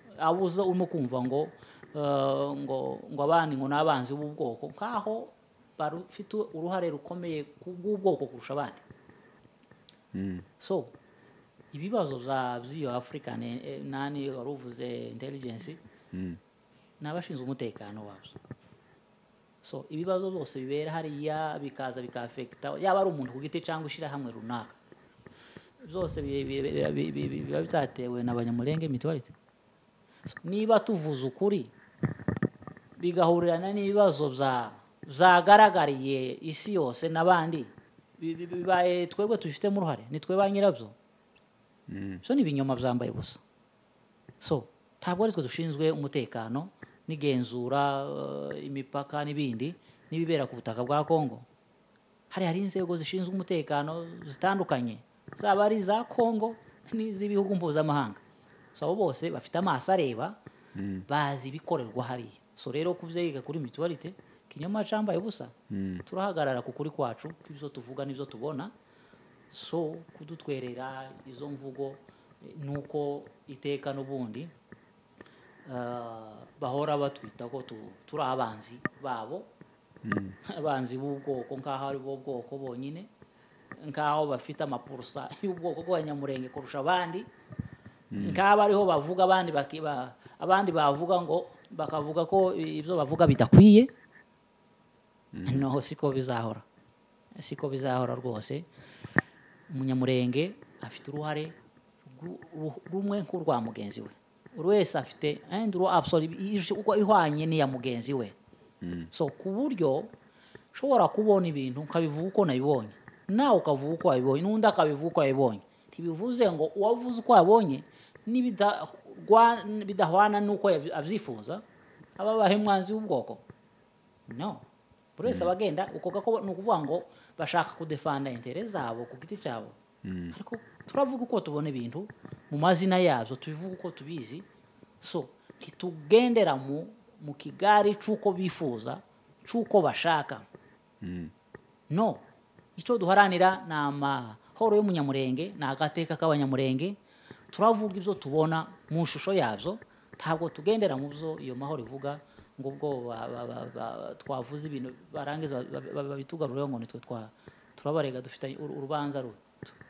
abuza urimo kumva ngo abandi ngo nabanzi b'ubwoko nkaho barufite uruhare rukomeye kubw'ubwoko kurusha abandi. So ibibazo by'iyo African nani waruvuze intelligence n'abashinzwe umutekano wabyo. So ibibazo byose bibera hariya bikaza bikafekta yaba ari umuntu ku giti cyangwa ishira hamwe runaka, byose biba byatewe n'abanyamulenge mutuality. So, niba tuvuze ukuri bigahurirana n'ibibazo zagaragariye isi yose n'abandi bibaye twebwe tubifite mu ruhare, ni twe ba nyirabyo. So ni ibinyoma byambaye ubusa. So ntabwo ari twe dushinzwe umutekano n'igenzura imipaka n'ibindi n'ibibera ku butaka bwa Kongo. Hari inzego zishinzwe umutekano zitandukanye, zaba ari za Kongo n'iz'ibihugu mpuzamahanga. So bose bafite amaso areba, bazi ibikorerwa hariya. So rero kubyiga kuri mutuality kinyoma cyambaye ubusa. Turahagarara ku kuri kwacu kw'ibyo tuvuga n'ibyo tubona. So kudutwerera izo mvugo nuko iteka n'ubundi bahora batwita ko turi abanzi babo, abanzi b'ubwoko nk'aho ari bo bwoko bonyine, nk'aho bafite amapurusa y'ubwoko bw'abanyamurenge kurusha abandi, nk'abo ariho bavuga abandi bavuga ngo bakavuga ko ibyo bavuga bidakwiye. No, siko bizahora rwose. Umunyamurenge afite uruhare rumwe nk'urwa mugenzi we. Wese afite indro absolute ihwanye n'iya mugenzi we. So ku buryo ushobora kubona ibintu ukabivuga uko nabibonye, nawe ukavuga uko wabibonye, n'undi akabivuga uko yabibonye. Ntibivuze ngo uwavuze uko yabonye bidahwana n'uko abyifuza aba bahemwanzi w'ubwoko. No, buri wese abagenda uko gako ni ukuvuga ngo bashaka kudefanda interest zabo ku giti cyabo. Ariko turavuga uko tubona ibintu mu mazina yabyo, tubivuga uko tubizi. So ntitugendera mu kigari cy'uko bifuza, cy'uko bashaka. No, icyo duharanira ni amahoro y'umunyamurenge, ni agateka k'abanyamurenge. Turavuga ibyo tubona mu shusho yabyo, ntabwo tugendera mu byo iyo mahoro ivuga ngo ubwo twavuze ibintu barangiza babitugarureho ngo nitwe turabarega dufite urubanza ruto.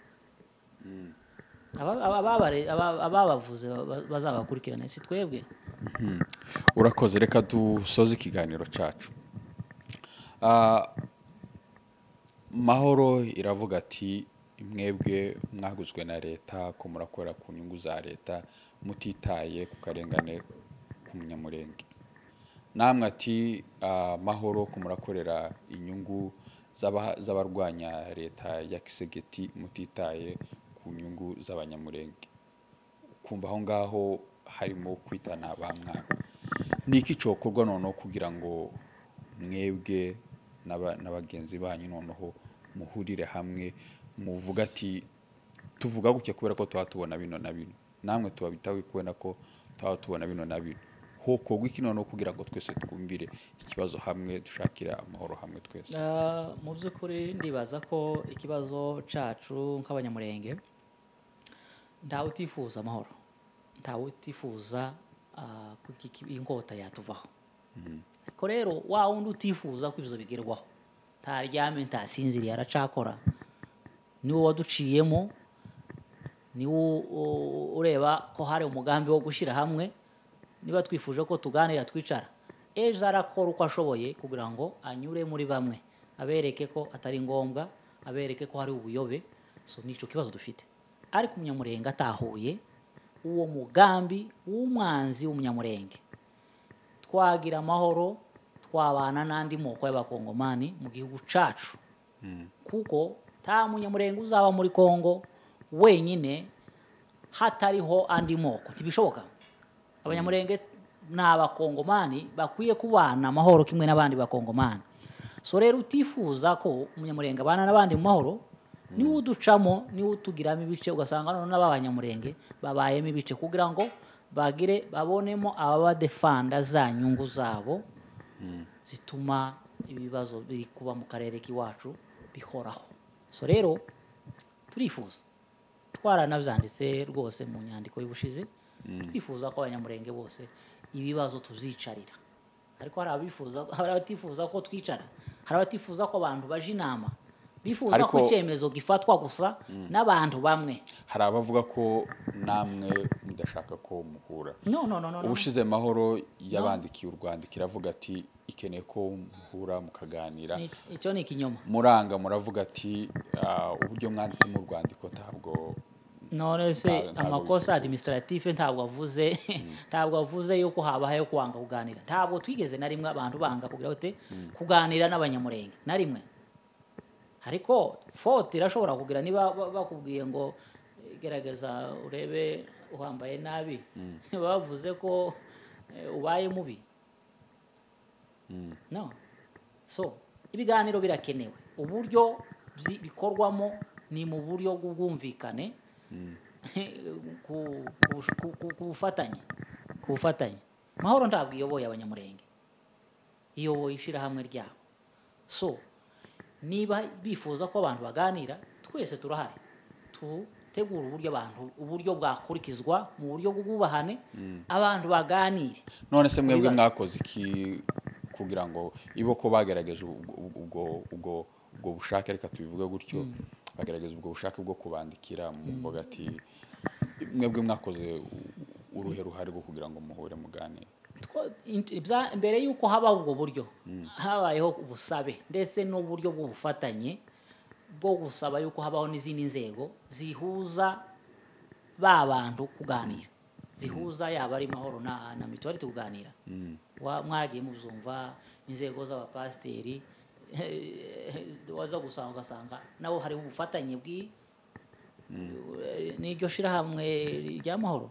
ababavuze bazabakurikirana si twebwe. Urakoze, reka dusoze ikiganiro cyacu. Mahoro iravuga ati mwebwe mwaguzwe na leta ko murakora ku nyungu za leta mutitaye ku karengane k'umunyamurenge. Namwe ati Mahoro ko murakorera inyungu z'abarwanya leta ya Kisegeti mutitaye ku nyungu z'abanyamurenge. Kumva aho ngaho harimo kwitana bamwana. Niki cyokorwa noneho kugira ngo mwebwe n'abagenzi banyu noneho muhurire hamwe muvuga ati tuvuga gutya kubera ko twatubona bino na bino, namwe tubabitawe kubera ko twatubona bino na bino. Hokogwa iki noneho kugira ngo twese twumvire ikibazo hamwe dushakira amahoro hamwe twese? Mu by'ukuri ndibaza ko ikibazo cacu nk'abanyamurenge ntawe utifuza amahoro, ntawe utifuza inkota yatuvaho. Ko rero wa wundi utifuza ko ibyo bigerwaho taryame ntasinziriye aracakora, niwo waduciyemo, niwo ureba ko hari umugambi wo gushyira hamwe. Niba twifuje ko tuganira twicara, ejo arakora uko ashoboye kugira ngo anyure muri bamwe, abereke ko atari ngombwa, abereke ko hari ubuyobe. So nico kibazo dufite. Ariko umunyamurenge atahuye uwo mugambi w'umwanzi w'umunyamurenge, twagira amahoro, twabana n'andi moko y'abakongomani mu gihugu cacu. Kuko ta munyamurenge uzaba muri Kongo wenyine hatariho andi moko, ntibishoboka. Abanyamurenge n'abakongomani bakwiye kubana amahoro kimwe n'abandi bakongomani. So rero utifuza ko umunyamurenge abana n'abandi mu mahoro, niwo uducamo, niwo utugiramo ibice, ugasanga none n'abanyamurenge babayemo ibice kugira ngo bagire babonemo ababadefanda za nyungu zabo zituma ibibazo biri kuba mu karere k'iwacu bihoraho. So rero turifuza, twaranabyanditse rwose mu nyandiko y'ubushize, twifuza ko abanyamurenge bose ibibazo tuzicarira. Ariko hari abatifuza ko twicara, hari abatifuza ko abantu baje inama bifuza Ariko- ko icyemezo gifatwa gusa n'abantu bamwe. hari abavuga ko namwe mudashaka ko muhura. No. Ubushize Mahoro yabandikiye u Rwanda kiravuga ati ikeneye ko muhura mukaganira. Icyo ni ikinyoma. Muranga muravuga ati uburyo mwanditse mu rwandiko ntabwo none se ntabwo amakosa bifuza. administrative ntabwo avuze yuko habaho kwanga kuganira. Ntabwo twigeze na rimwe abantu banga kugira ute kuganira n'abanyamurenge na rimwe. Ariko faute irashobora kugira niba bakubwiye ngo gerageza urebe uhambaye nabi bavuze ko ubaye mubi. No. So ibiganiro birakenewe. Uburyo bikorwamo ni mu buryo bw'ubwumvikane ku bufatanye. Mahoro ntabwo iyoboye abanyamurenge, iyoboye ishyirahamwe ryabo. So niba bifuza ko abantu baganira, twese turahari tutegura uburyo bwakurikizwa mu buryo bw'ubwubahane, abantu baganire. none se mwebwe mwakoze iki kugira ngo ibo ko bagaragaje ubwo bushake, reka tubivuge gutyo, bagaragaza ubwo bushake bwo kubandikira muvuga ati mwebwe mwakoze uruhe ruhare rwo kugira ngo muhure muganire? Mbere yuko habaho ubwo buryo habayeho ubusabe ndetse n'uburyo bw'ubufatanye bwo gusaba yuko habaho n'izindi nzego zihuza ba bantu kuganira, zihuza yaba ari Mahoro na Mutuality kuganira. Mwagiye mubyumva inzego z'abapasiteri waza gusanga ugasanga nabo hariho ubufatanye n'iryo shirahamwe rya Mahoro.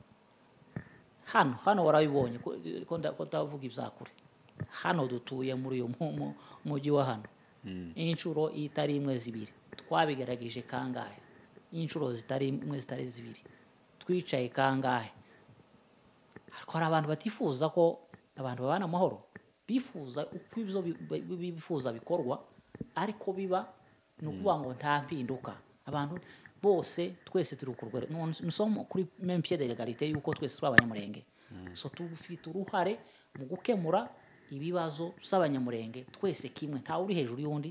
Hano warabibonye ko ndavuga ibyakure. Hano dutuye muri uyu mujyi wa hano inshuro itari imwe zibiri twabigaragije kangahe, inshuro zitari imwe zitari zibiri twicaye kangahe. Ariko hari abantu batifuza ko abantu babana amahoro, bifuza uko ibyo bifuza bikorwa, ariko biba ni ukuvuga ngo nta mpinduka. Abantu bose twese turi kurwera nusomo kuri même pied d'égalité yuko twese turi abanyamurenge. So tufite uruhare mu gukemura ibibazo by'abanyamurenge twese kimwe, nta uri hejuru y'undi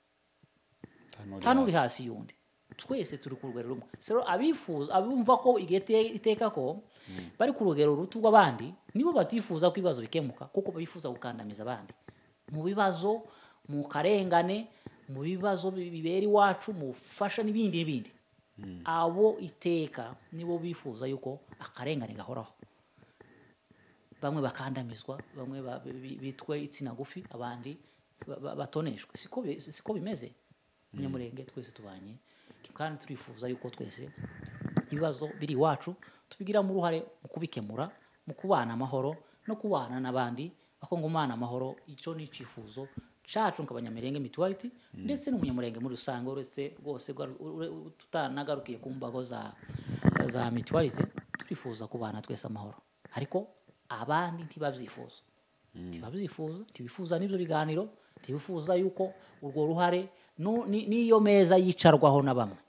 nta n'uri hasi y'undi, twese turi ku rugero rumwe. So abifuza abumva ko iteka ko bari ku rugero ruto rw'abandi nibo batifuza ko ibibazo bikemuka, kuko bifuza gukandamiza abandi mu bibazo, mu karengane, mu bibazo bibera iwacu, mu fasha n'ibindi. Abo iteka nibo bifuza yuko akarengane gahoraho, bamwe bakandamizwa, bamwe bitwe itsina gufi, abandi batoneshwe. Siko bimeze. Umunyamurenge twese tubanye kandi turifuza yuko twese ibibazo biri iwacu tubigiramo uruhare mu kubikemura, mu kubana amahoro no kubana n'abandi bakongomana amahoro. Icyo ni icyifuzo cacu nk'abanyamurenge Mutuality ndetse n'umunyamurenge muri rusange uretse rwose tutanagarukiye ku mbago za Mutuality. Turifuza kubana twese amahoro, ariko abandi ntibabyifuza. Ntibifuza n'ibyo biganiro, ntibifuza yuko urwo ruhare n'iyo meza yicarwaho na bamwe.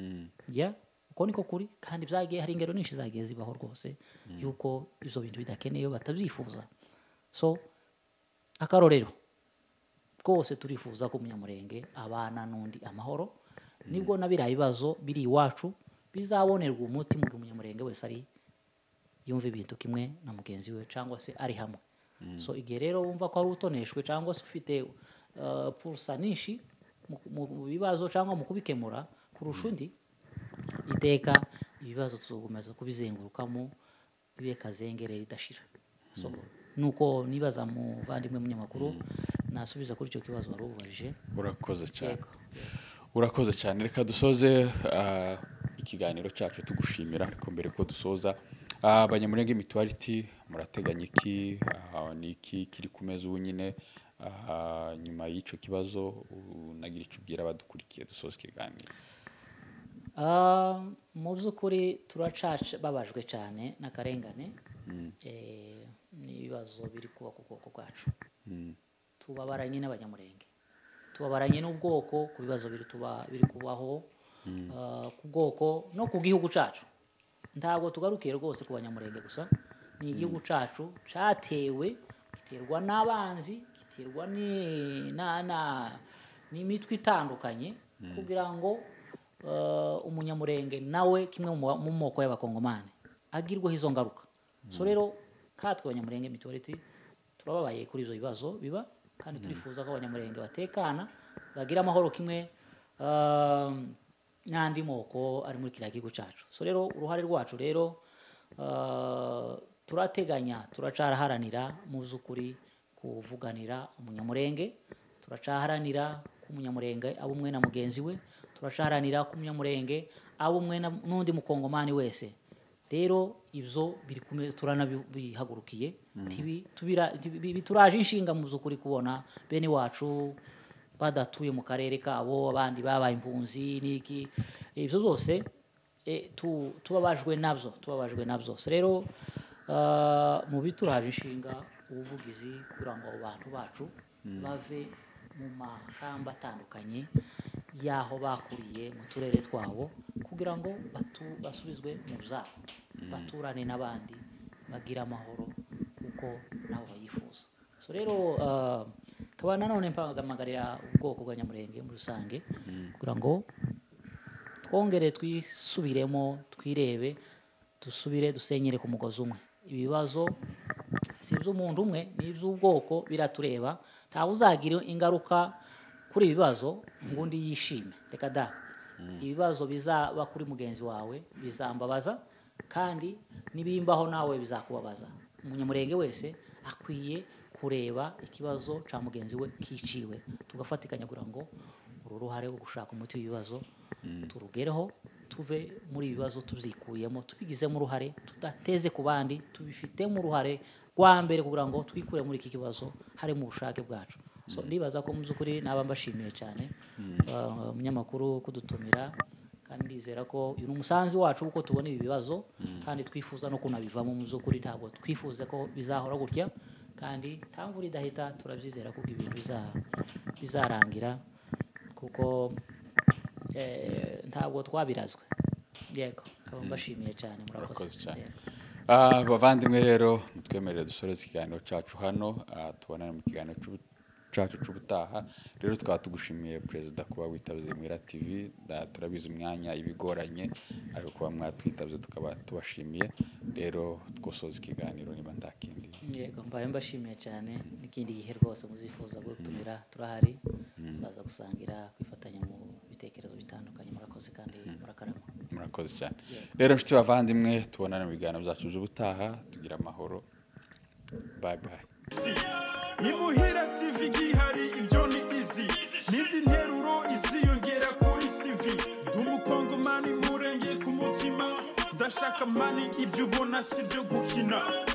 Uko niko kuri, kandi byagiye hari ingero nyinshi zagiye zibaho rwose yuko ibyo bintu bidakeneye batabyifuza. So akarorero rwose turifuza ko umunyamurenge abana n'undi amahoro, nibwo na biriya bibazo biri iwacu bizabonerwa umuti mu gihe umunyamurenge wese ari yumva ibintu kimwe na mugenzi we cyangwa se ari hamwe. So igihe rero wumva ko ari utoneshwe cyangwa se ufite pulsa nyinshi mu bibazo cyangwa mu kubikemura kurusha undi, iteka ibibazo tuzakomeza kubizengurukamo bibe kazengere ridashira. So nuko nibaza muvandimwe munyamakuru nasubiza kuri icyo kibazo wari ubajije. Urakoze cyane. Urakoze cyane. Reka dusoze ikiganiro cyacu tugushimira, ariko mbere ko dusoza abanyamurenge Mutuality murateganya iki, ni iki kiri ku meza ubu nyine nyuma y'icyo kibazo, nagira icyo ubwira abadukurikiye dusoza ikiganiro? Mu by'ukuri babajwe cyane n'akarengane n'ibibazo biri kuba ku bwoko bwacu. Tubabaranye n'abanyamurenge, tubabaranye n'ubwoko ku bibazo biri kubaho ku bwoko no ku gihugu cyacu. Ntabwo tugarukiye rwose ku banyamurenge gusa, ni igihugu cyacu cyatewe, giterwa n'abanzi, biterwa n'imitwe itandukanye kugira ngo umunyamurenge nawe kimwe mu moko y'abakongomani agirweho izo ngaruka. So rero katwe abanyamurenge Mutuality turababaye kuri ibyo bibazo biba, kandi turifuza ko abanyamurenge batekana bagira amahoro kimwe n'andi moko ari muri kiriya gihugu cyacu. So rero uruhare rwacu rero turateganya, turacaraharanira mu by'ukuri kuvuganira umunyamurenge, turacaharanira ko umunyamurenge aba umwe na mugenzi we, turacaharanira ko umunyamurenge aba umwe n'undi mukongomani wese. Rero ibyo biri kumwe turanabihagurukiye, turaje inshinga mu by'ukuri kubona bene wacu badatuye mu karere kabo, abandi babaye impunzi n'iki, ibyo byose tubabajwe nabyo. So rero mu bituraje inshinga ubuvugizi kugira ngo abo bantu bacu bave mu makamba atandukanye y'aho bakuriye mu turere twabo, kugira ngo basubizwe mu byabo, baturane n'abandi, bagira amahoro kuko nabo bayifuza. So rero tukaba nanone mpamagarira ubwoko bw'abanyamurenge muri rusange kugira ngo twongere twisubiremo, twirebe, dusubire dusenyere ku mugozi umwe. Ibibazo si iby'umuntu umwe, ni iby'ubwoko, biratureba. Ntawe uzagira ingaruka kuri ibibazo ngo undi yishime, reka da. Ibibazo bizaba kuri mugenzi wawe bizambabaza, kandi n'ibimbaho nawe bizakubabaza. Umunyamurenge wese akwiye kureba ikibazo cya mugenzi we kiciwe, tugafatikanya kugira ngo uru ruhare rwo gushaka umuti w'ibibazo turugereho, tuve muri ibibazo tubyikuyemo, tubigizemo uruhare, tudateze ku bandi, tubifitemo uruhare rwa mbere kugira ngo twikure muri iki kibazo hari mu bushake bwacu. So ndibaza ko mu by'ukuri naba mbashimiye cyane umunyamakuru kudutumira, kandi ndizera ko uyu ni umusanzu wacu kuko tubona ibi bibazo, kandi twifuza no kunabivamo. Mu by'ukuri ntabwo twifuze ko bizahora gutya, kandi nta mvura idahita, turabyizera ko ibintu bizarangira kuko ntabwo twabirazwe. Yego, nkaba mbashimiye cyane, murakoze cyane. Bavandimwe rero mutwemerere dusoreze ikiganiro cyacu hano, tubonane mu kiganiro cyacu cy'ubutaha. Rero twaba tugushimiye Perezida kuba witabye Muhira TV, turabizi umwanya ibigoranye, ariko kuba mwatwitabye tukaba tubashimiye. Rero twosoza ikiganiro niba ndakindi. Yego, mbaye mbashimiye cyane, n'ikindi gihe rwose muzifuza gutumira turahari, tuzaza gusangira, kwifatanya mu bitekerezo bitandukanye. Murakoze kandi murakarama. Murakoze cyane. Rero nshuti bavandimwe, tubonane mu biganiro byacu by'ubutaha, tugira amahoro. Bye bye. Imuhira TV gihari ibyo ni easy, n'indi nteruro iziyongera kuri CV. Dumukongomani murenge ku mutima, ndashaka mani ibyo ubona si byo gukina.